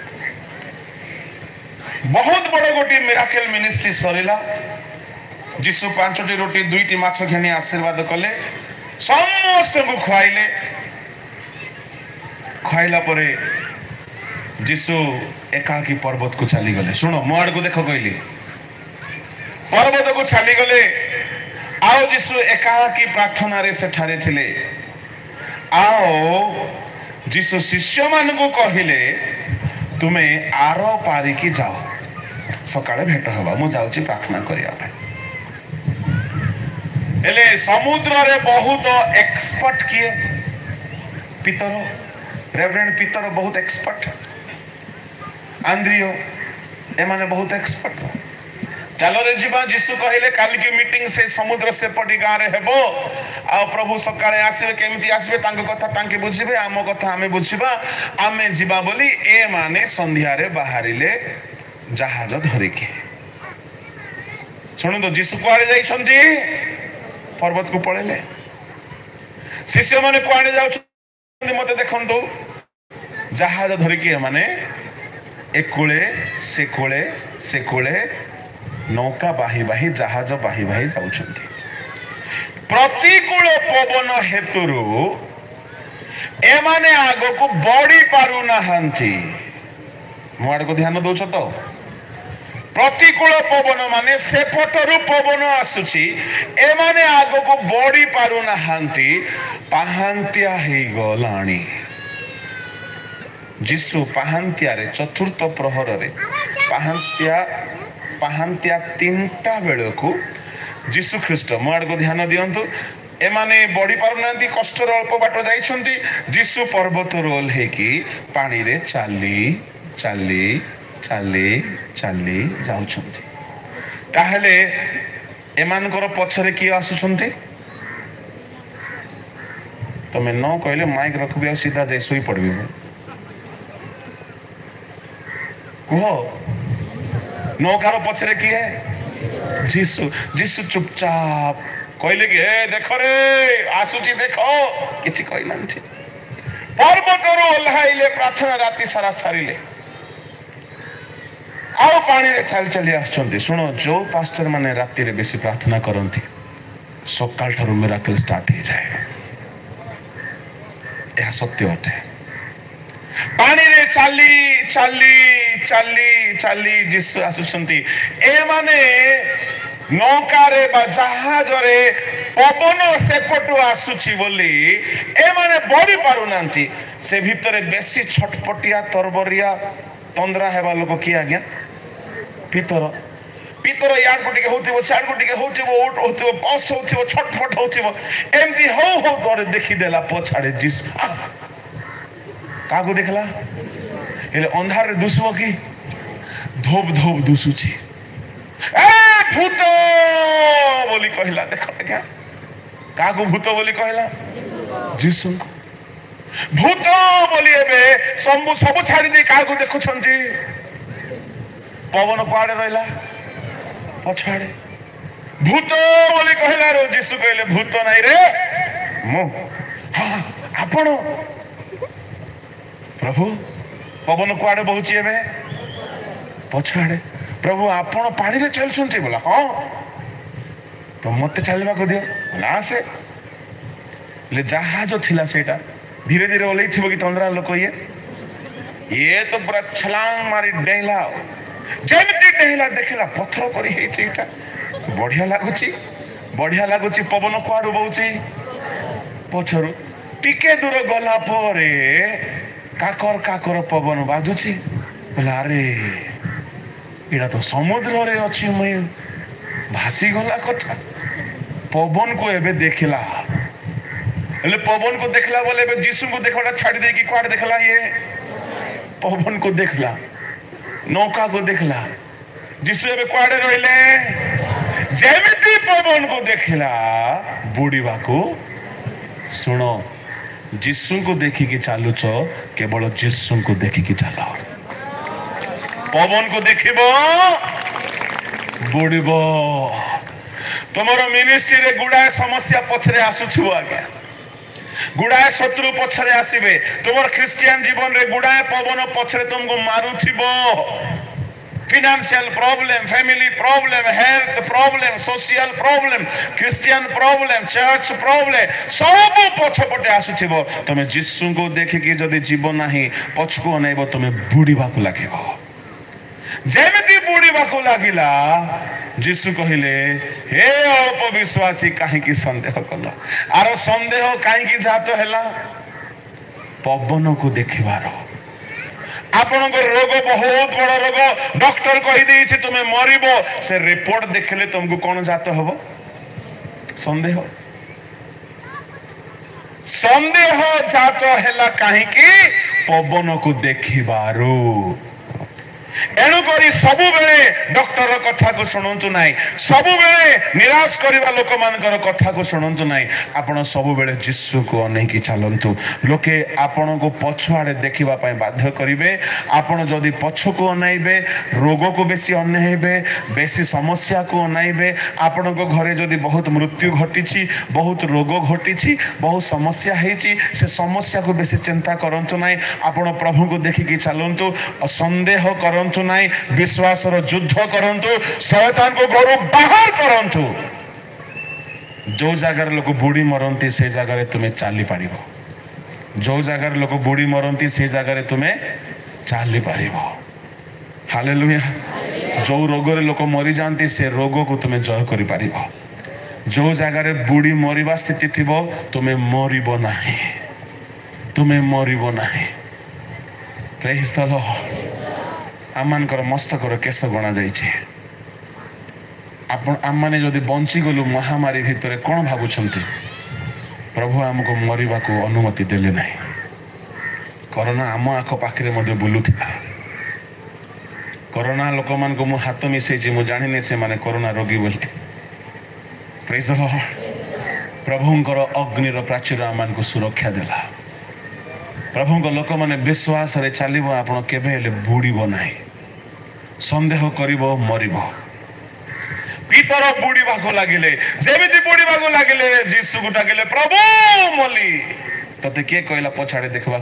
बहुत बड़ गोटे मिराकल मिनिस्ट्री सरिला जीशु 5टी रोटी 2टी माछ घिनी आशीर्वाद कले समस्त को खुआइले खुआइला परे जीशु एकाकी पर्वत को चली गले शुण मो आड़ को देख कहली पर्वत को चली गले आओ जीशु एकाकी प्रार्थना रे सेठारे थिले आओ जीशु शिष्य मान को कहिले तुमे आर पारिकी जाओ सकाळे भेट हवा मु जाउची प्रार्थना करिया भाई एले समुद्र रे बहुत एक्सपर्ट किए पितर रेवरेंड पितर बहुत एक्सपर्ट आंद्रियो एमाने बहुत एक्सपर्ट चलो रे जीवा जीशु कहिले काल की मीटिंग से समुद्र से पटी गाँ रे हेबो आ प्रभु सकाळे आसीबे केमिति आसीबे तांको कथा तांके बुझिबे आम कथा आमे बुझिबा आमे जीवा बोली ए माने संध्या रे बाहरिले जहाज धरिके शुणु तो जीशु कुआड़े जाइछंती पर्वत को पळेले शिष्य माने कुआड़े जाउछंती मते देखंतु जहाज धरिके माने एकुळे से कोळे नौका बाही बाही जहाज बाही बाही जाउछंती प्रतिकूल पवन हेतुरु एमाने आगो को बड़ी पारु नाहंती मोआड़ को ध्यान दउछ तो प्रतिकूल पवन माने सेपटरु पवन आसुची एमाने आगो को बड़ी पारु नाहंती पाहांतिया हे गलाणी जीशु पाहांतिया रे चतुर्थ प्रहर रे पाहांतिया 3टा बेल को जीशु ख्रीस्ट मोआड़ को ध्यान दियंतु एमाने बड़ी पारु नांती कष्ट अल्प बाट जाइछंती जीशु पर्वत रोल हे कि पानी रे चाली चाली चाली चाली जाउछंती ताहले एमानकर पछरे किए आसुछंती तमे न कहले माइक रखबी आ सीधा जाई सोई पड़बी कहो नौकार पछरे किए जीशु जीशु चुपचाप कहले कि ए देखो रे आसुची देखो किछि कहि नांती पर्वतरु ओल्हाइले प्रार्थना राति सारा सारिले आओ पानी रे चल चली आछंती सुनो जो पास्टर माने राति रे बेसी प्रार्थना करंती सकाल ठारू मिराकल स्टार्ट हो जाए यह सत्य अटे पानी रे चाली चाली चाली चाली जीशु आसुछंती ए माने नौका रे बा जहाज रे पवन सेपटु आसुची बोली ए माने बड़ी पारु नांती से भितरे बेसी छटपटिया तरबरिया तंद्रा हेबा लोक कि आज्ञा पितर पितर यार को टिके होतिबो साड को टिके होतिबो ओट होतिबो बस होतिबो छटपट होतिबो एमती हो करे देखि देला पछाड़े जीस कागो देखला एले अंधार रे दुसबो की धोब धोब दुसुची ए भूत बोली कहला देखो क्या कागो भूत बोली कहला जीसु भूत बोली एबे सब छाड़ी दे कागो देखुछंती पवन कुआड़े रहिला पछाड़े भूत बोली कहला रो जीशु कहले भूत नहीं रे मु हाँ आपण प्रभु पवन कुआड़े बहुची एबे पछाड़े प्रभु आपण पानी रे चलछंती बोला हाँ तो मते चलबा को दियो ना से ले जहाज थिला सेटा धीरे धीरे ओलै थिबो कि तंद्रा लोक ये तो पूरा छलांग मारी डेला जेमती डेला देखला पत्थर करी हेछि एटा बढ़िया लागुची पवन कुआडू बहुची पछरु टिके दूर गला परे काकर काकर पवन बाजुची बोला अरे एटा तो समुद्र रे अछि मैं भासी गला कथा पवन को एबे देखला ले पवन को देखला बोले एबे जीसु को देखला छाड़ी दे कि कुआड देखला ये पवन को देखला नौका को देखला जीसु एबे कुआडे रहिले जेमिति पवन को देखला बुड़ीबा को सुनो जीसु को देखिकी चालुच केवल जीसु को देखिकी चाल पवन को देखिब बुड़ब तुमर मिनिस्ट्री रे गुड़ाए समस्या पछरे आसुछु आज्ञा गुड़ाए शत्रु पछरे आसीबे तुमर ख्रिस्टियन जीवन रे गुड़ाए पवन पछरे तुमको मारुथिबो financial problem family problem health problem social problem christian problem church problem सब पछपटे आसुथिबो तमे जीसु को देखिकी जदी जीवन नाही पछको अनाइबो तमे बुड़ीबा को लागिबो जेमिति बुड़ीबा को लागिला जीसु कहिले हे अल्प विश्वासी काहे की संदेह कला आर संदेह काहे की जात हैला पवन को देखिबारो आपण रोग बहुत बड़ रोग डॉक्टर कही देछि तुमे मरिबो से रिपोर्ट देखले तुमको कौन जात हबो संदेह संदेह जात हैला काहे की पवन को देखिबारो एणु करी सबु बेले डॉक्टर कथा को सुनंतु नाही सबु बेले निराश करिबा लोक मानकर कथा को सुनंतु नाही आपण सबु बेले जीसु को अनेकी चालंतु लोके आपण को पछुआडे देखिबा पय बाध्य करिवे आपण जदी पछ को अनाइबे रोग को बेसी अनाइबे बेसी समस्या को अनाइबे आपण को घरे जदी बहुत मृत्यु घटिछि बहुत रोग घटिछि बहुत समस्या हेछि से समस्या को बेसी चिंता करंतु नाही आपण प्रभु को देखिकी चालंतु संदेह करंतु नहीं विश्वास रो युद्ध करंतु शैतान को घर बाहर करंतु जो जगह लोक बुड़ी मरंती से जगह तुम्हें चाली पारिबो जो जगह लोक बुड़ी मरंती से जगह तुम्हें चाली पारिबो हालेलुया जो रोग रे लोक मरी जानती से रोग को तुम्हें जय करि पारिबो जो जगह बुड़ी मरिबा स्थिति थिबो तुम्हें मरिबो नाही प्रेज द लॉर्ड आमर मस्तकर केश गणा जाइए आम जदि बंची गलु महामारी भितर कौन भावुंट प्रभु आमको मरवा को अनुमति देले ना कोरोना आम आख पाखे बुलूला कोरोना लोक मान को हाथ मिसई जानी से माने कोरोना रोगी बोले प्रेज द लॉर्ड प्रभुंकर अग्निर प्राचीर आम को सुरक्षा देला प्रभु लोक मैंने विश्वास रे चलो आप बुड़ब ना संदेह कर मरब पितर बुड़वा को लगिले जमी बुड़वा को लगिले जीसु को डाकिले प्रभु मली तते किए कहला पछाड़े देखा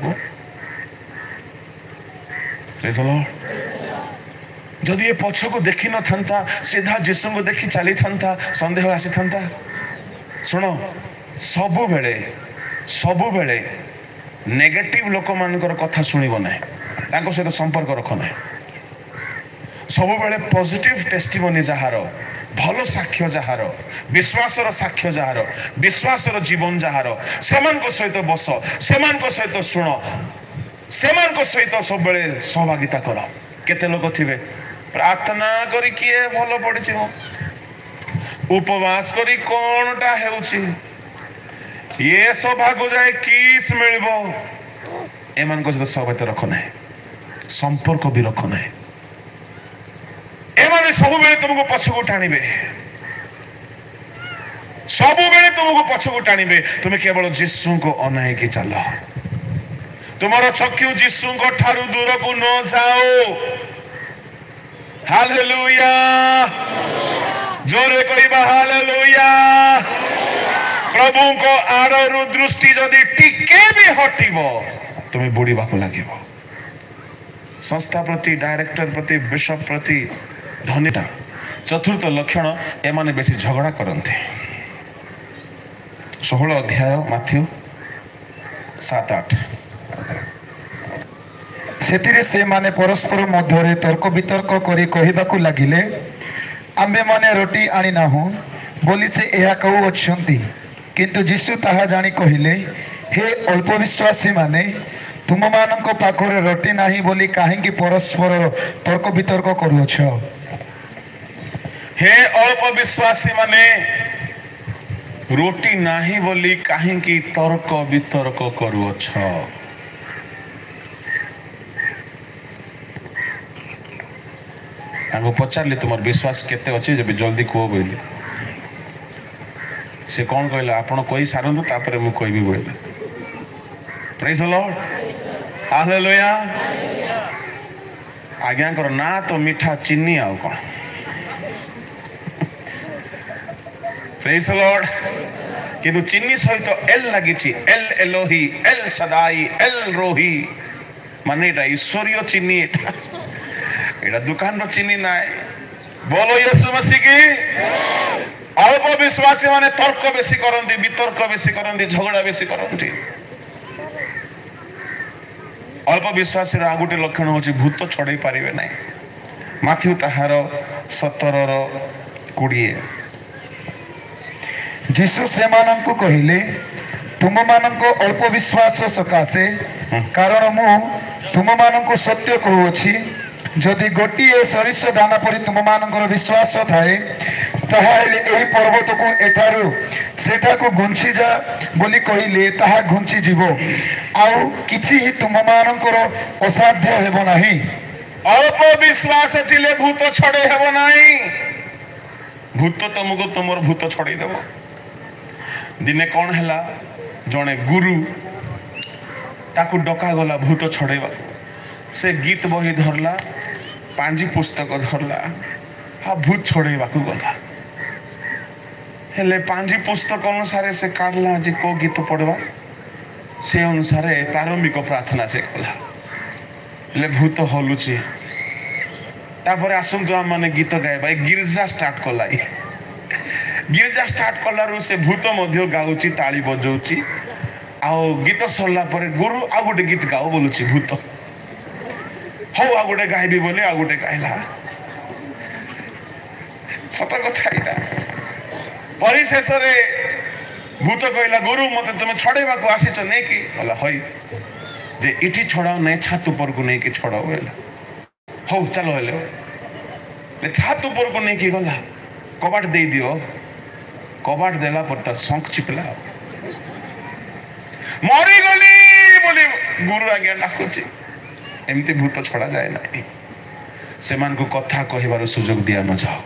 जदि ये पछ को देखी न था सीधा जीसु को देखी चली था संदेह आसी था शुण सबु बेले नेगेटिव लोक मानकर कथा शुणव ना सहित संपर्क रख ना सब बेले पॉजिटिव टेस्टिमनी जार भल साक्ष्य जार विश्वासर साक्ष्य जार विश्वासर जीवन जार सेमान सहित बस सेमान सहित शुण सेमान सहित सब बेले सहभागिता कर केते लोक थिबे प्रार्थना करी किए भल पड़ी उपवास करी कोनटा हेउची ये सभा को जाए किस मिलबो एमान को सहित रख ना संपर्क भी रख ना एमाने सब बेले तुमको पछको टाणिबे सब बेले तुमको पछको टाणिबे तुम्हें केवल जीसु को अनाई की चल तुम्हारा चक्षु जीसु को ठारू दूर को न जाओ हालेलुया जोरे कहबा हालेलुया प्रभु को आड़ू दृष्टि जदि टिके भी हटिबो तुम्हें बुड़ीबा को लागिबो संस्था प्रति डायरेक्टर प्रति बिशप प्रति धनीटा चतुर्थ लक्षण एमाने बेसी झगड़ा करते 16 अध्याय माथ्यू 7-8 सेतिरे से माने परस्पर मध्य तर्क वितर्क करी कहिबाकू लागिले आम्भे माने रोटी आनी नाहु बोली से एहा कहू अछंती किंतु यीशु ताहा जानी कहिले हे अल्प विश्वासी माने तुम मानक पाखरे रोटी नाही बोली काहेकि परस्पर तर्क वितर्क करूछ हे अल्प विश्वासी माने रोटी नाही बोली काहेकि तर्क वितर्क करूछ ताको पचारली तुमर विश्वास केते अछि जे जल्दी को बोली से कौन कहला आपण कोई सारंतु तापरे मु कहबी बोले प्रेज द लॉर्ड, हालेलुया। आज्ञा कर ना तो मीठा चीनी आउ कौन। Praise the lord. किंतु चीनी सहित एल लगी, एल एलोही, एल सदाई, एल रोही, माने एटा ईश्वरीय चीनी, एटा दुकान रो चीनी नाय। बोलो यीशु मसीह की। अल्प विश्वासी माने तर्क बेसी करंती, वितर्क बेसी करंती, झगड़ा बेसी करंती। अल्प विश्वासी आ गोटे लक्षण होची भूत छड़ाई पारिबे नाही। माथ्यू ताहार 17:20। जीसु सेमानंकु कहिले, तुममानंको अल्प विश्वास सकाशे, कारण मु तुममानंको सत्य कहूछि, जदि गोटिए सरिष दाना परि तुममानंकर विश्वास थाए, ताहाले एही पर्वत को एठारु सेठाको घुंची जा बोली कहिले ताहा घुंची जीवो, आउ किछि ही तुममानंकर असाध्य हेबो नाही। अल्प विश्वास थिले भूत छड़े हेबो नाही। भूत तुमको तुमर भूत छड़े देबो। दिने कौन हैला, जने गुरु ताकू डका गला भूत छड़ेबा। से गीत बही धरला, पांजी पुस्तक धरला, हा भूत छड़ेबा को गला। हेले पांजी पुस्तक अनुसार से काढला जे को गीत पढ़वा, से अनुसार प्रारंभिक प्रार्थना से कला। हेले भूत हलुची। तापर आसंतु हम माने गीत गायबा, गिरजा स्टार्ट कला। गिरजा स्टार्ट कलारू से भूत मध्य गाउची, ताली बजाउची। आओ गीत सरला परे गुरु आ गोटे गीत गाओ बोलुची भूत। हो आ गोटे गाइबी बोले आ गोटे गाइला। सत कथा एटा। परिशेष रे भूत कहला, गुरु मते तुम छड़ेबा को आसीच नै कि? बोला हई जे इठी छड़ाओ नै, छात ऊपर को नै कि छड़ाओ बोला। हो चलो हेले ले छात ऊपर को नै कि गला। कबाट दे दियो। कबाट देला पर तार शंख चिपला। मरी गली बोली गुरु आज्ञा डाकुची। एमती भूत छड़ा जाए ना। सेमान को कथा कहिबार सुजोग दिया न जाओ।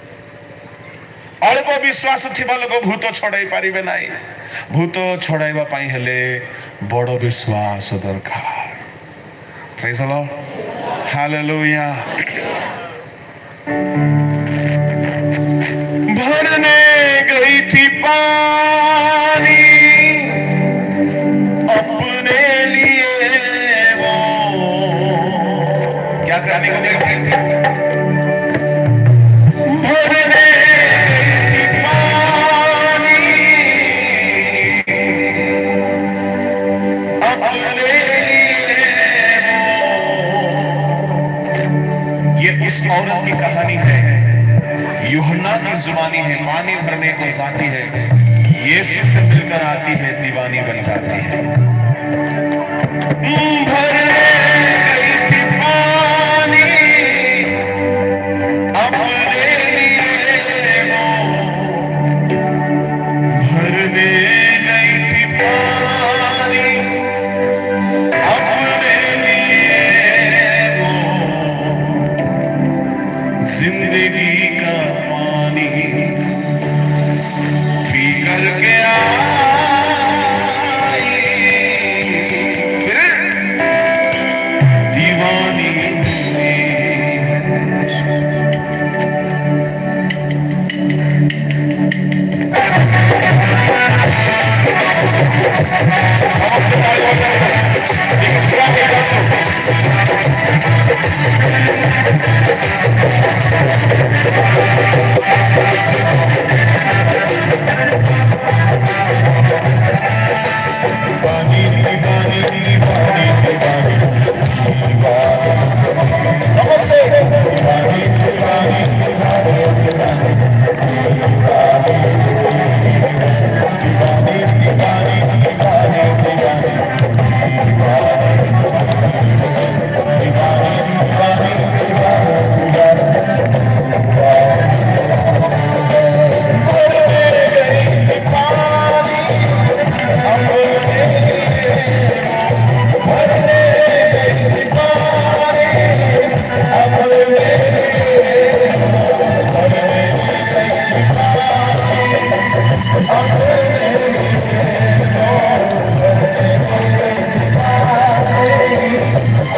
अल्प विश्वास थिबा लोक भूत छड़ाई पारिबे नाही। भूत छड़ाइबा पई हेले बड़ विश्वास दरकार। Praise the Lord, hallelujah. भरने गई थी पानी अपने लिए, वो क्या करने को गई थी? भरने गई थी पानी अपने लिए, वो। ये उस औरत की कहानी है। यूहन्ना की जुबानी है, पानी भरने को जाती है, यीशु से मिलकर आती है, दीवानी बन जाती है। भरने गई थी पानी अपने लिए, वो भरने गई थी पानी अपने लिए, वो जिंदगी का पानी पी करके आई। फिर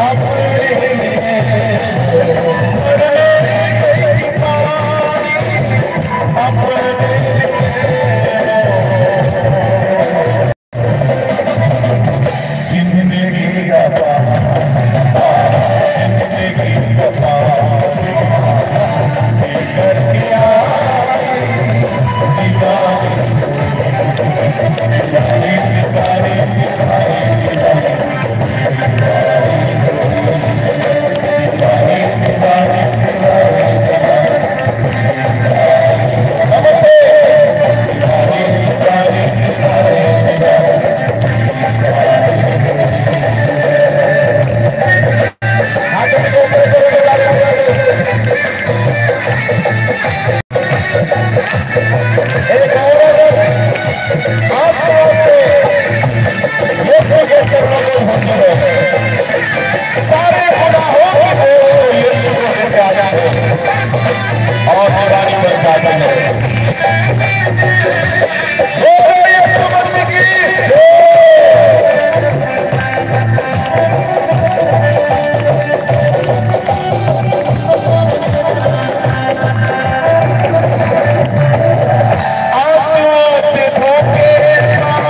आंसुओं से धोके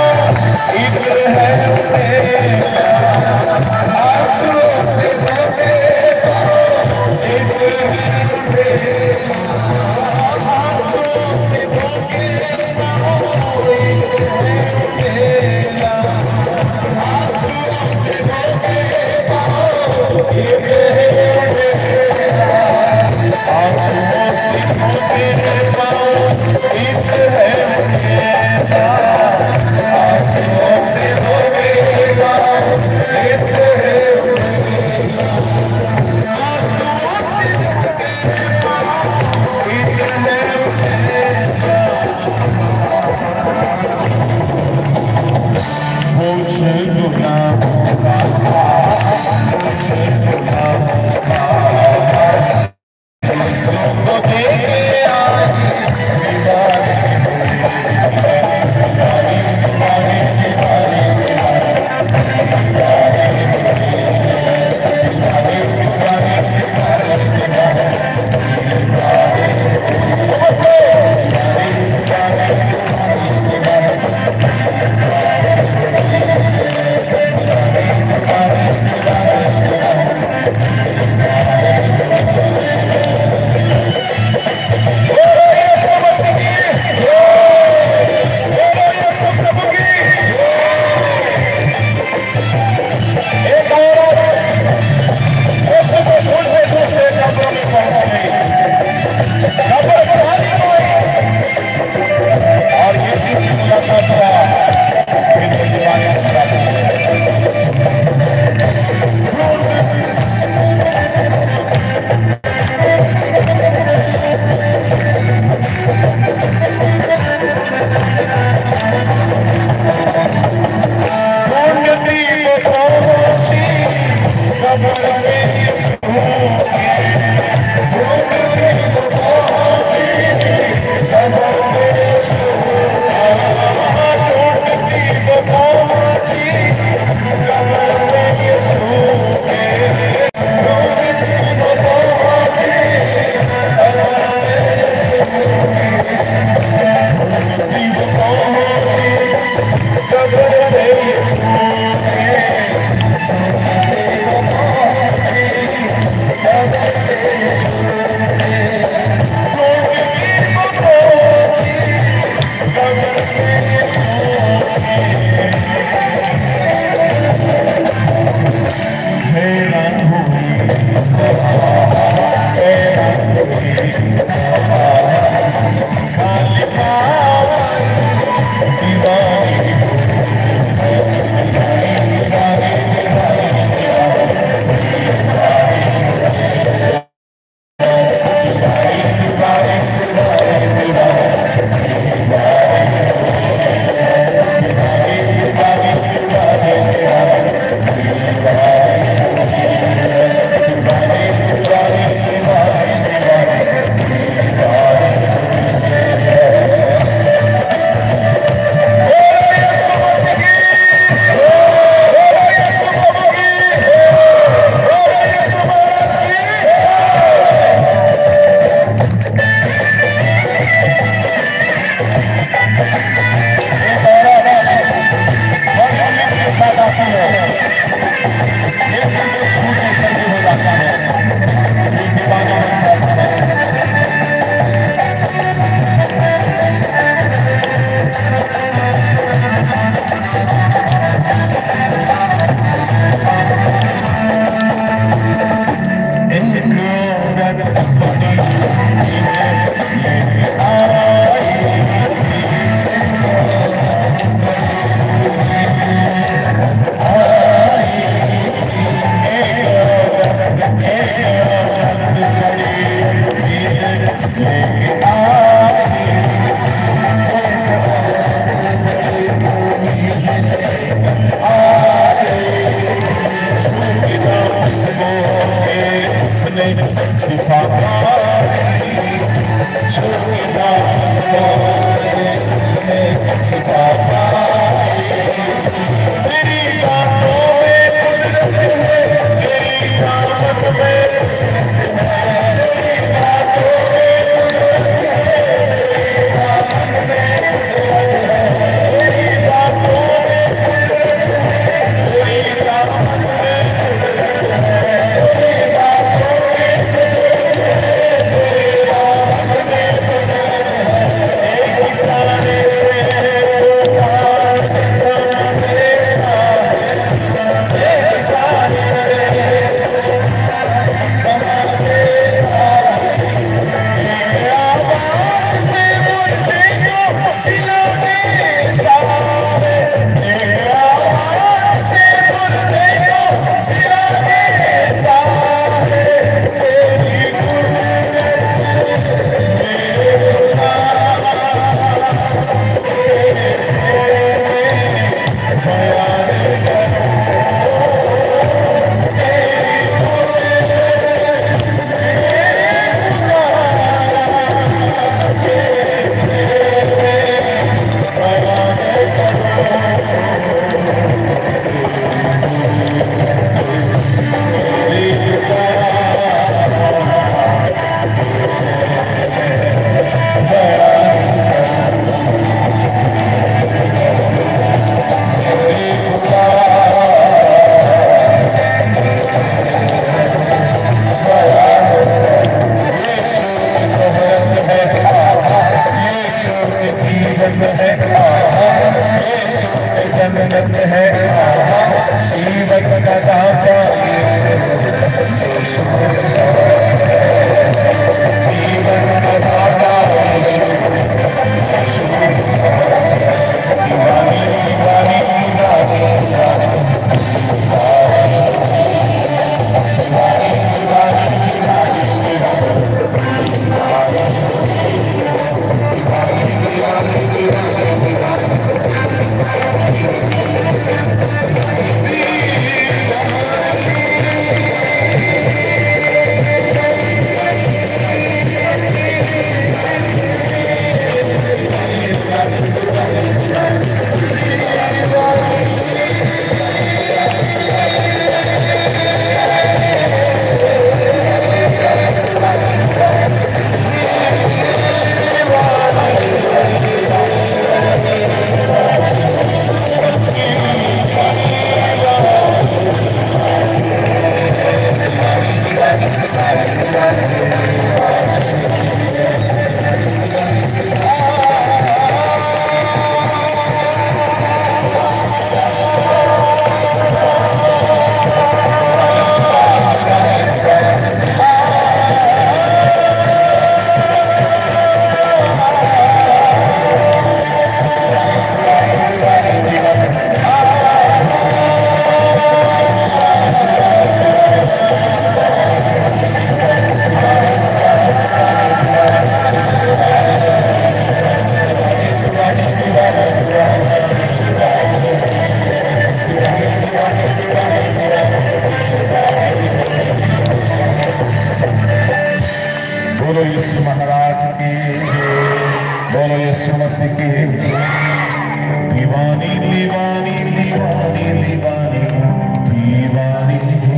यीशु मसीह की दीवानी दीवानी दीवानी दीवानी दीवानी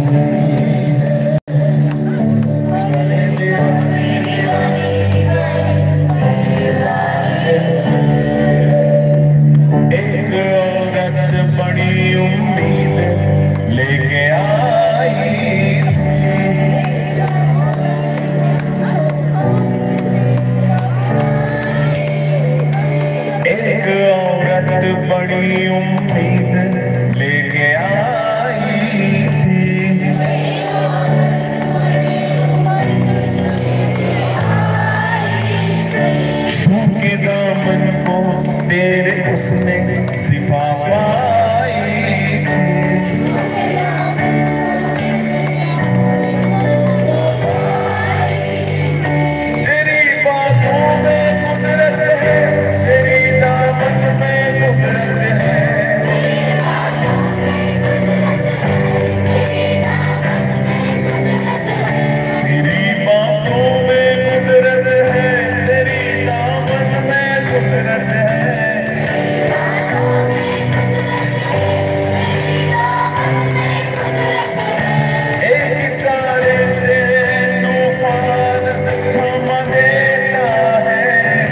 एक औरत बड़ी उम्मीद लेके आई एक औरत बड़ी उम्मीद लेके आई थी छू के दामन को तेरे उसने सिफा पाई थी तेरी बातों में कुदरत है तेरी दामन में कुदरत है तेरी बातों में कुदरत है तेरी दामन में कुदरत है एक इशारे से तूफान थम देता है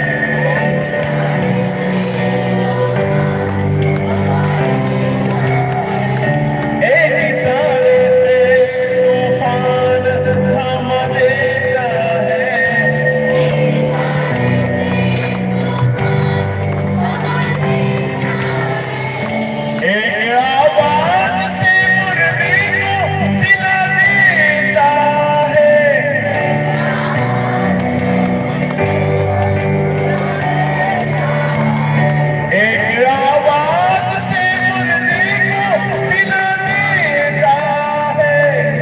एक इशारे से तूफान थम देता है एक आवाज से मुर्दे को जिला देता है एक आवाज से मुर्दे को जिला देता है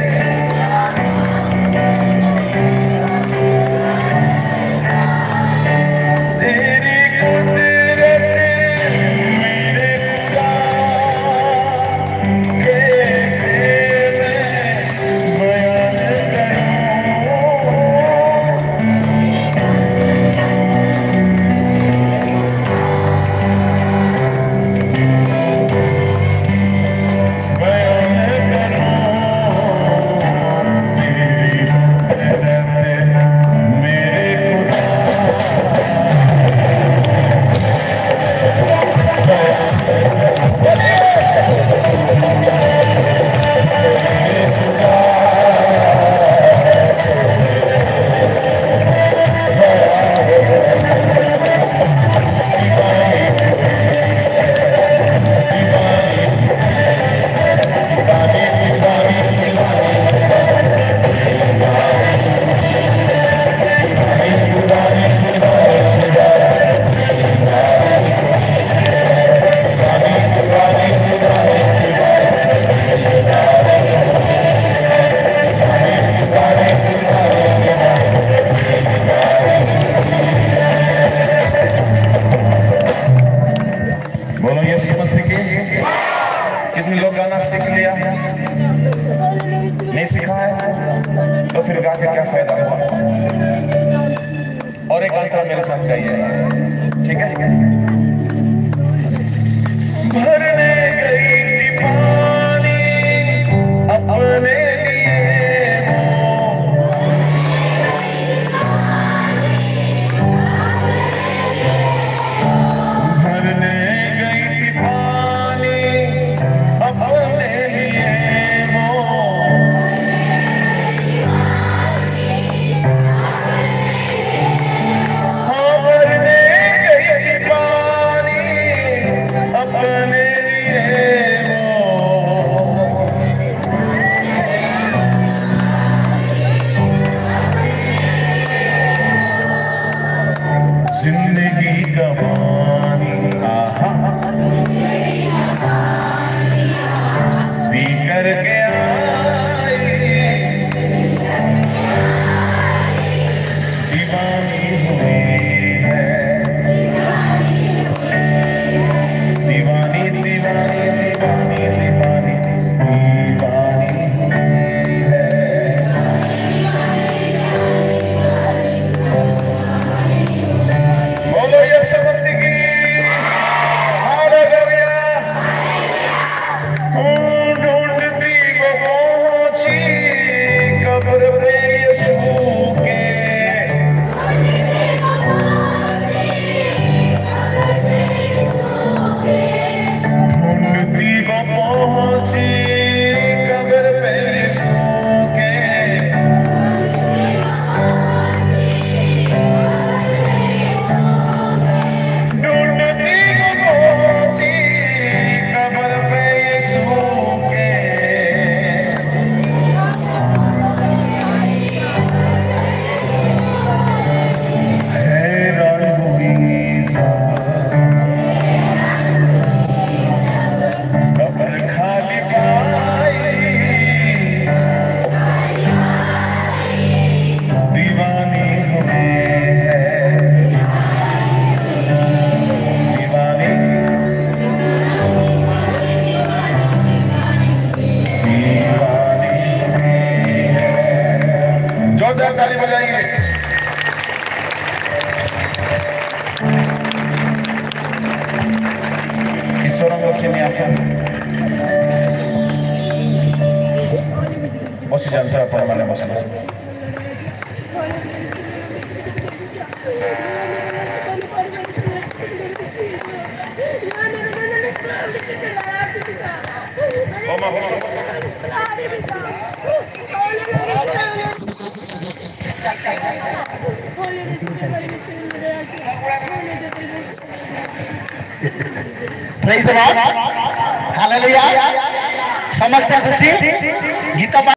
तेरी कुदरत मेरे खुदा कैसे मैं बयान करूं बयान करूं तेरी कुदरत मेरे बोलो यीशु मसीह की कितने लोग गाना सीख लिया है नहीं सीखा है तो फिर गा के क्या फायदा हुआ और एक अंतरा मेरे साथ गाइए ठीक है भरने गई थी पानी अपने लिए भरने गई थी पानी अपने लिए वो हाँ भरने गई थी पानी अपने लिए वो जिंदगी का पानी आहा पी करके आई दीवानी हुई है दीवानी दीवानी दीवानी दीवानी दीवानी हुई है बोलो यीशु मसीह मृत्यु को पहुंची कब्र पे यीशु के ढूंढती को पहुंची कब्र पे यीशु के हैरान हुई कब्र खाली पाई दीवानी हुई है दीवानी दीवानी हुई है। जोरदार ताली बजाएंगे। ଈଶ୍ୱରଙ୍କ ଚିହ୍ନି ଆସନ୍ତୁ ବସିଯାଆନ୍ତୁ ଆପଣମାନେ ବସିଯାଆନ୍ତୁ। Praise the Lord. Hallelujah. ସମସ୍ତେ ଖୁସି ଗୀତ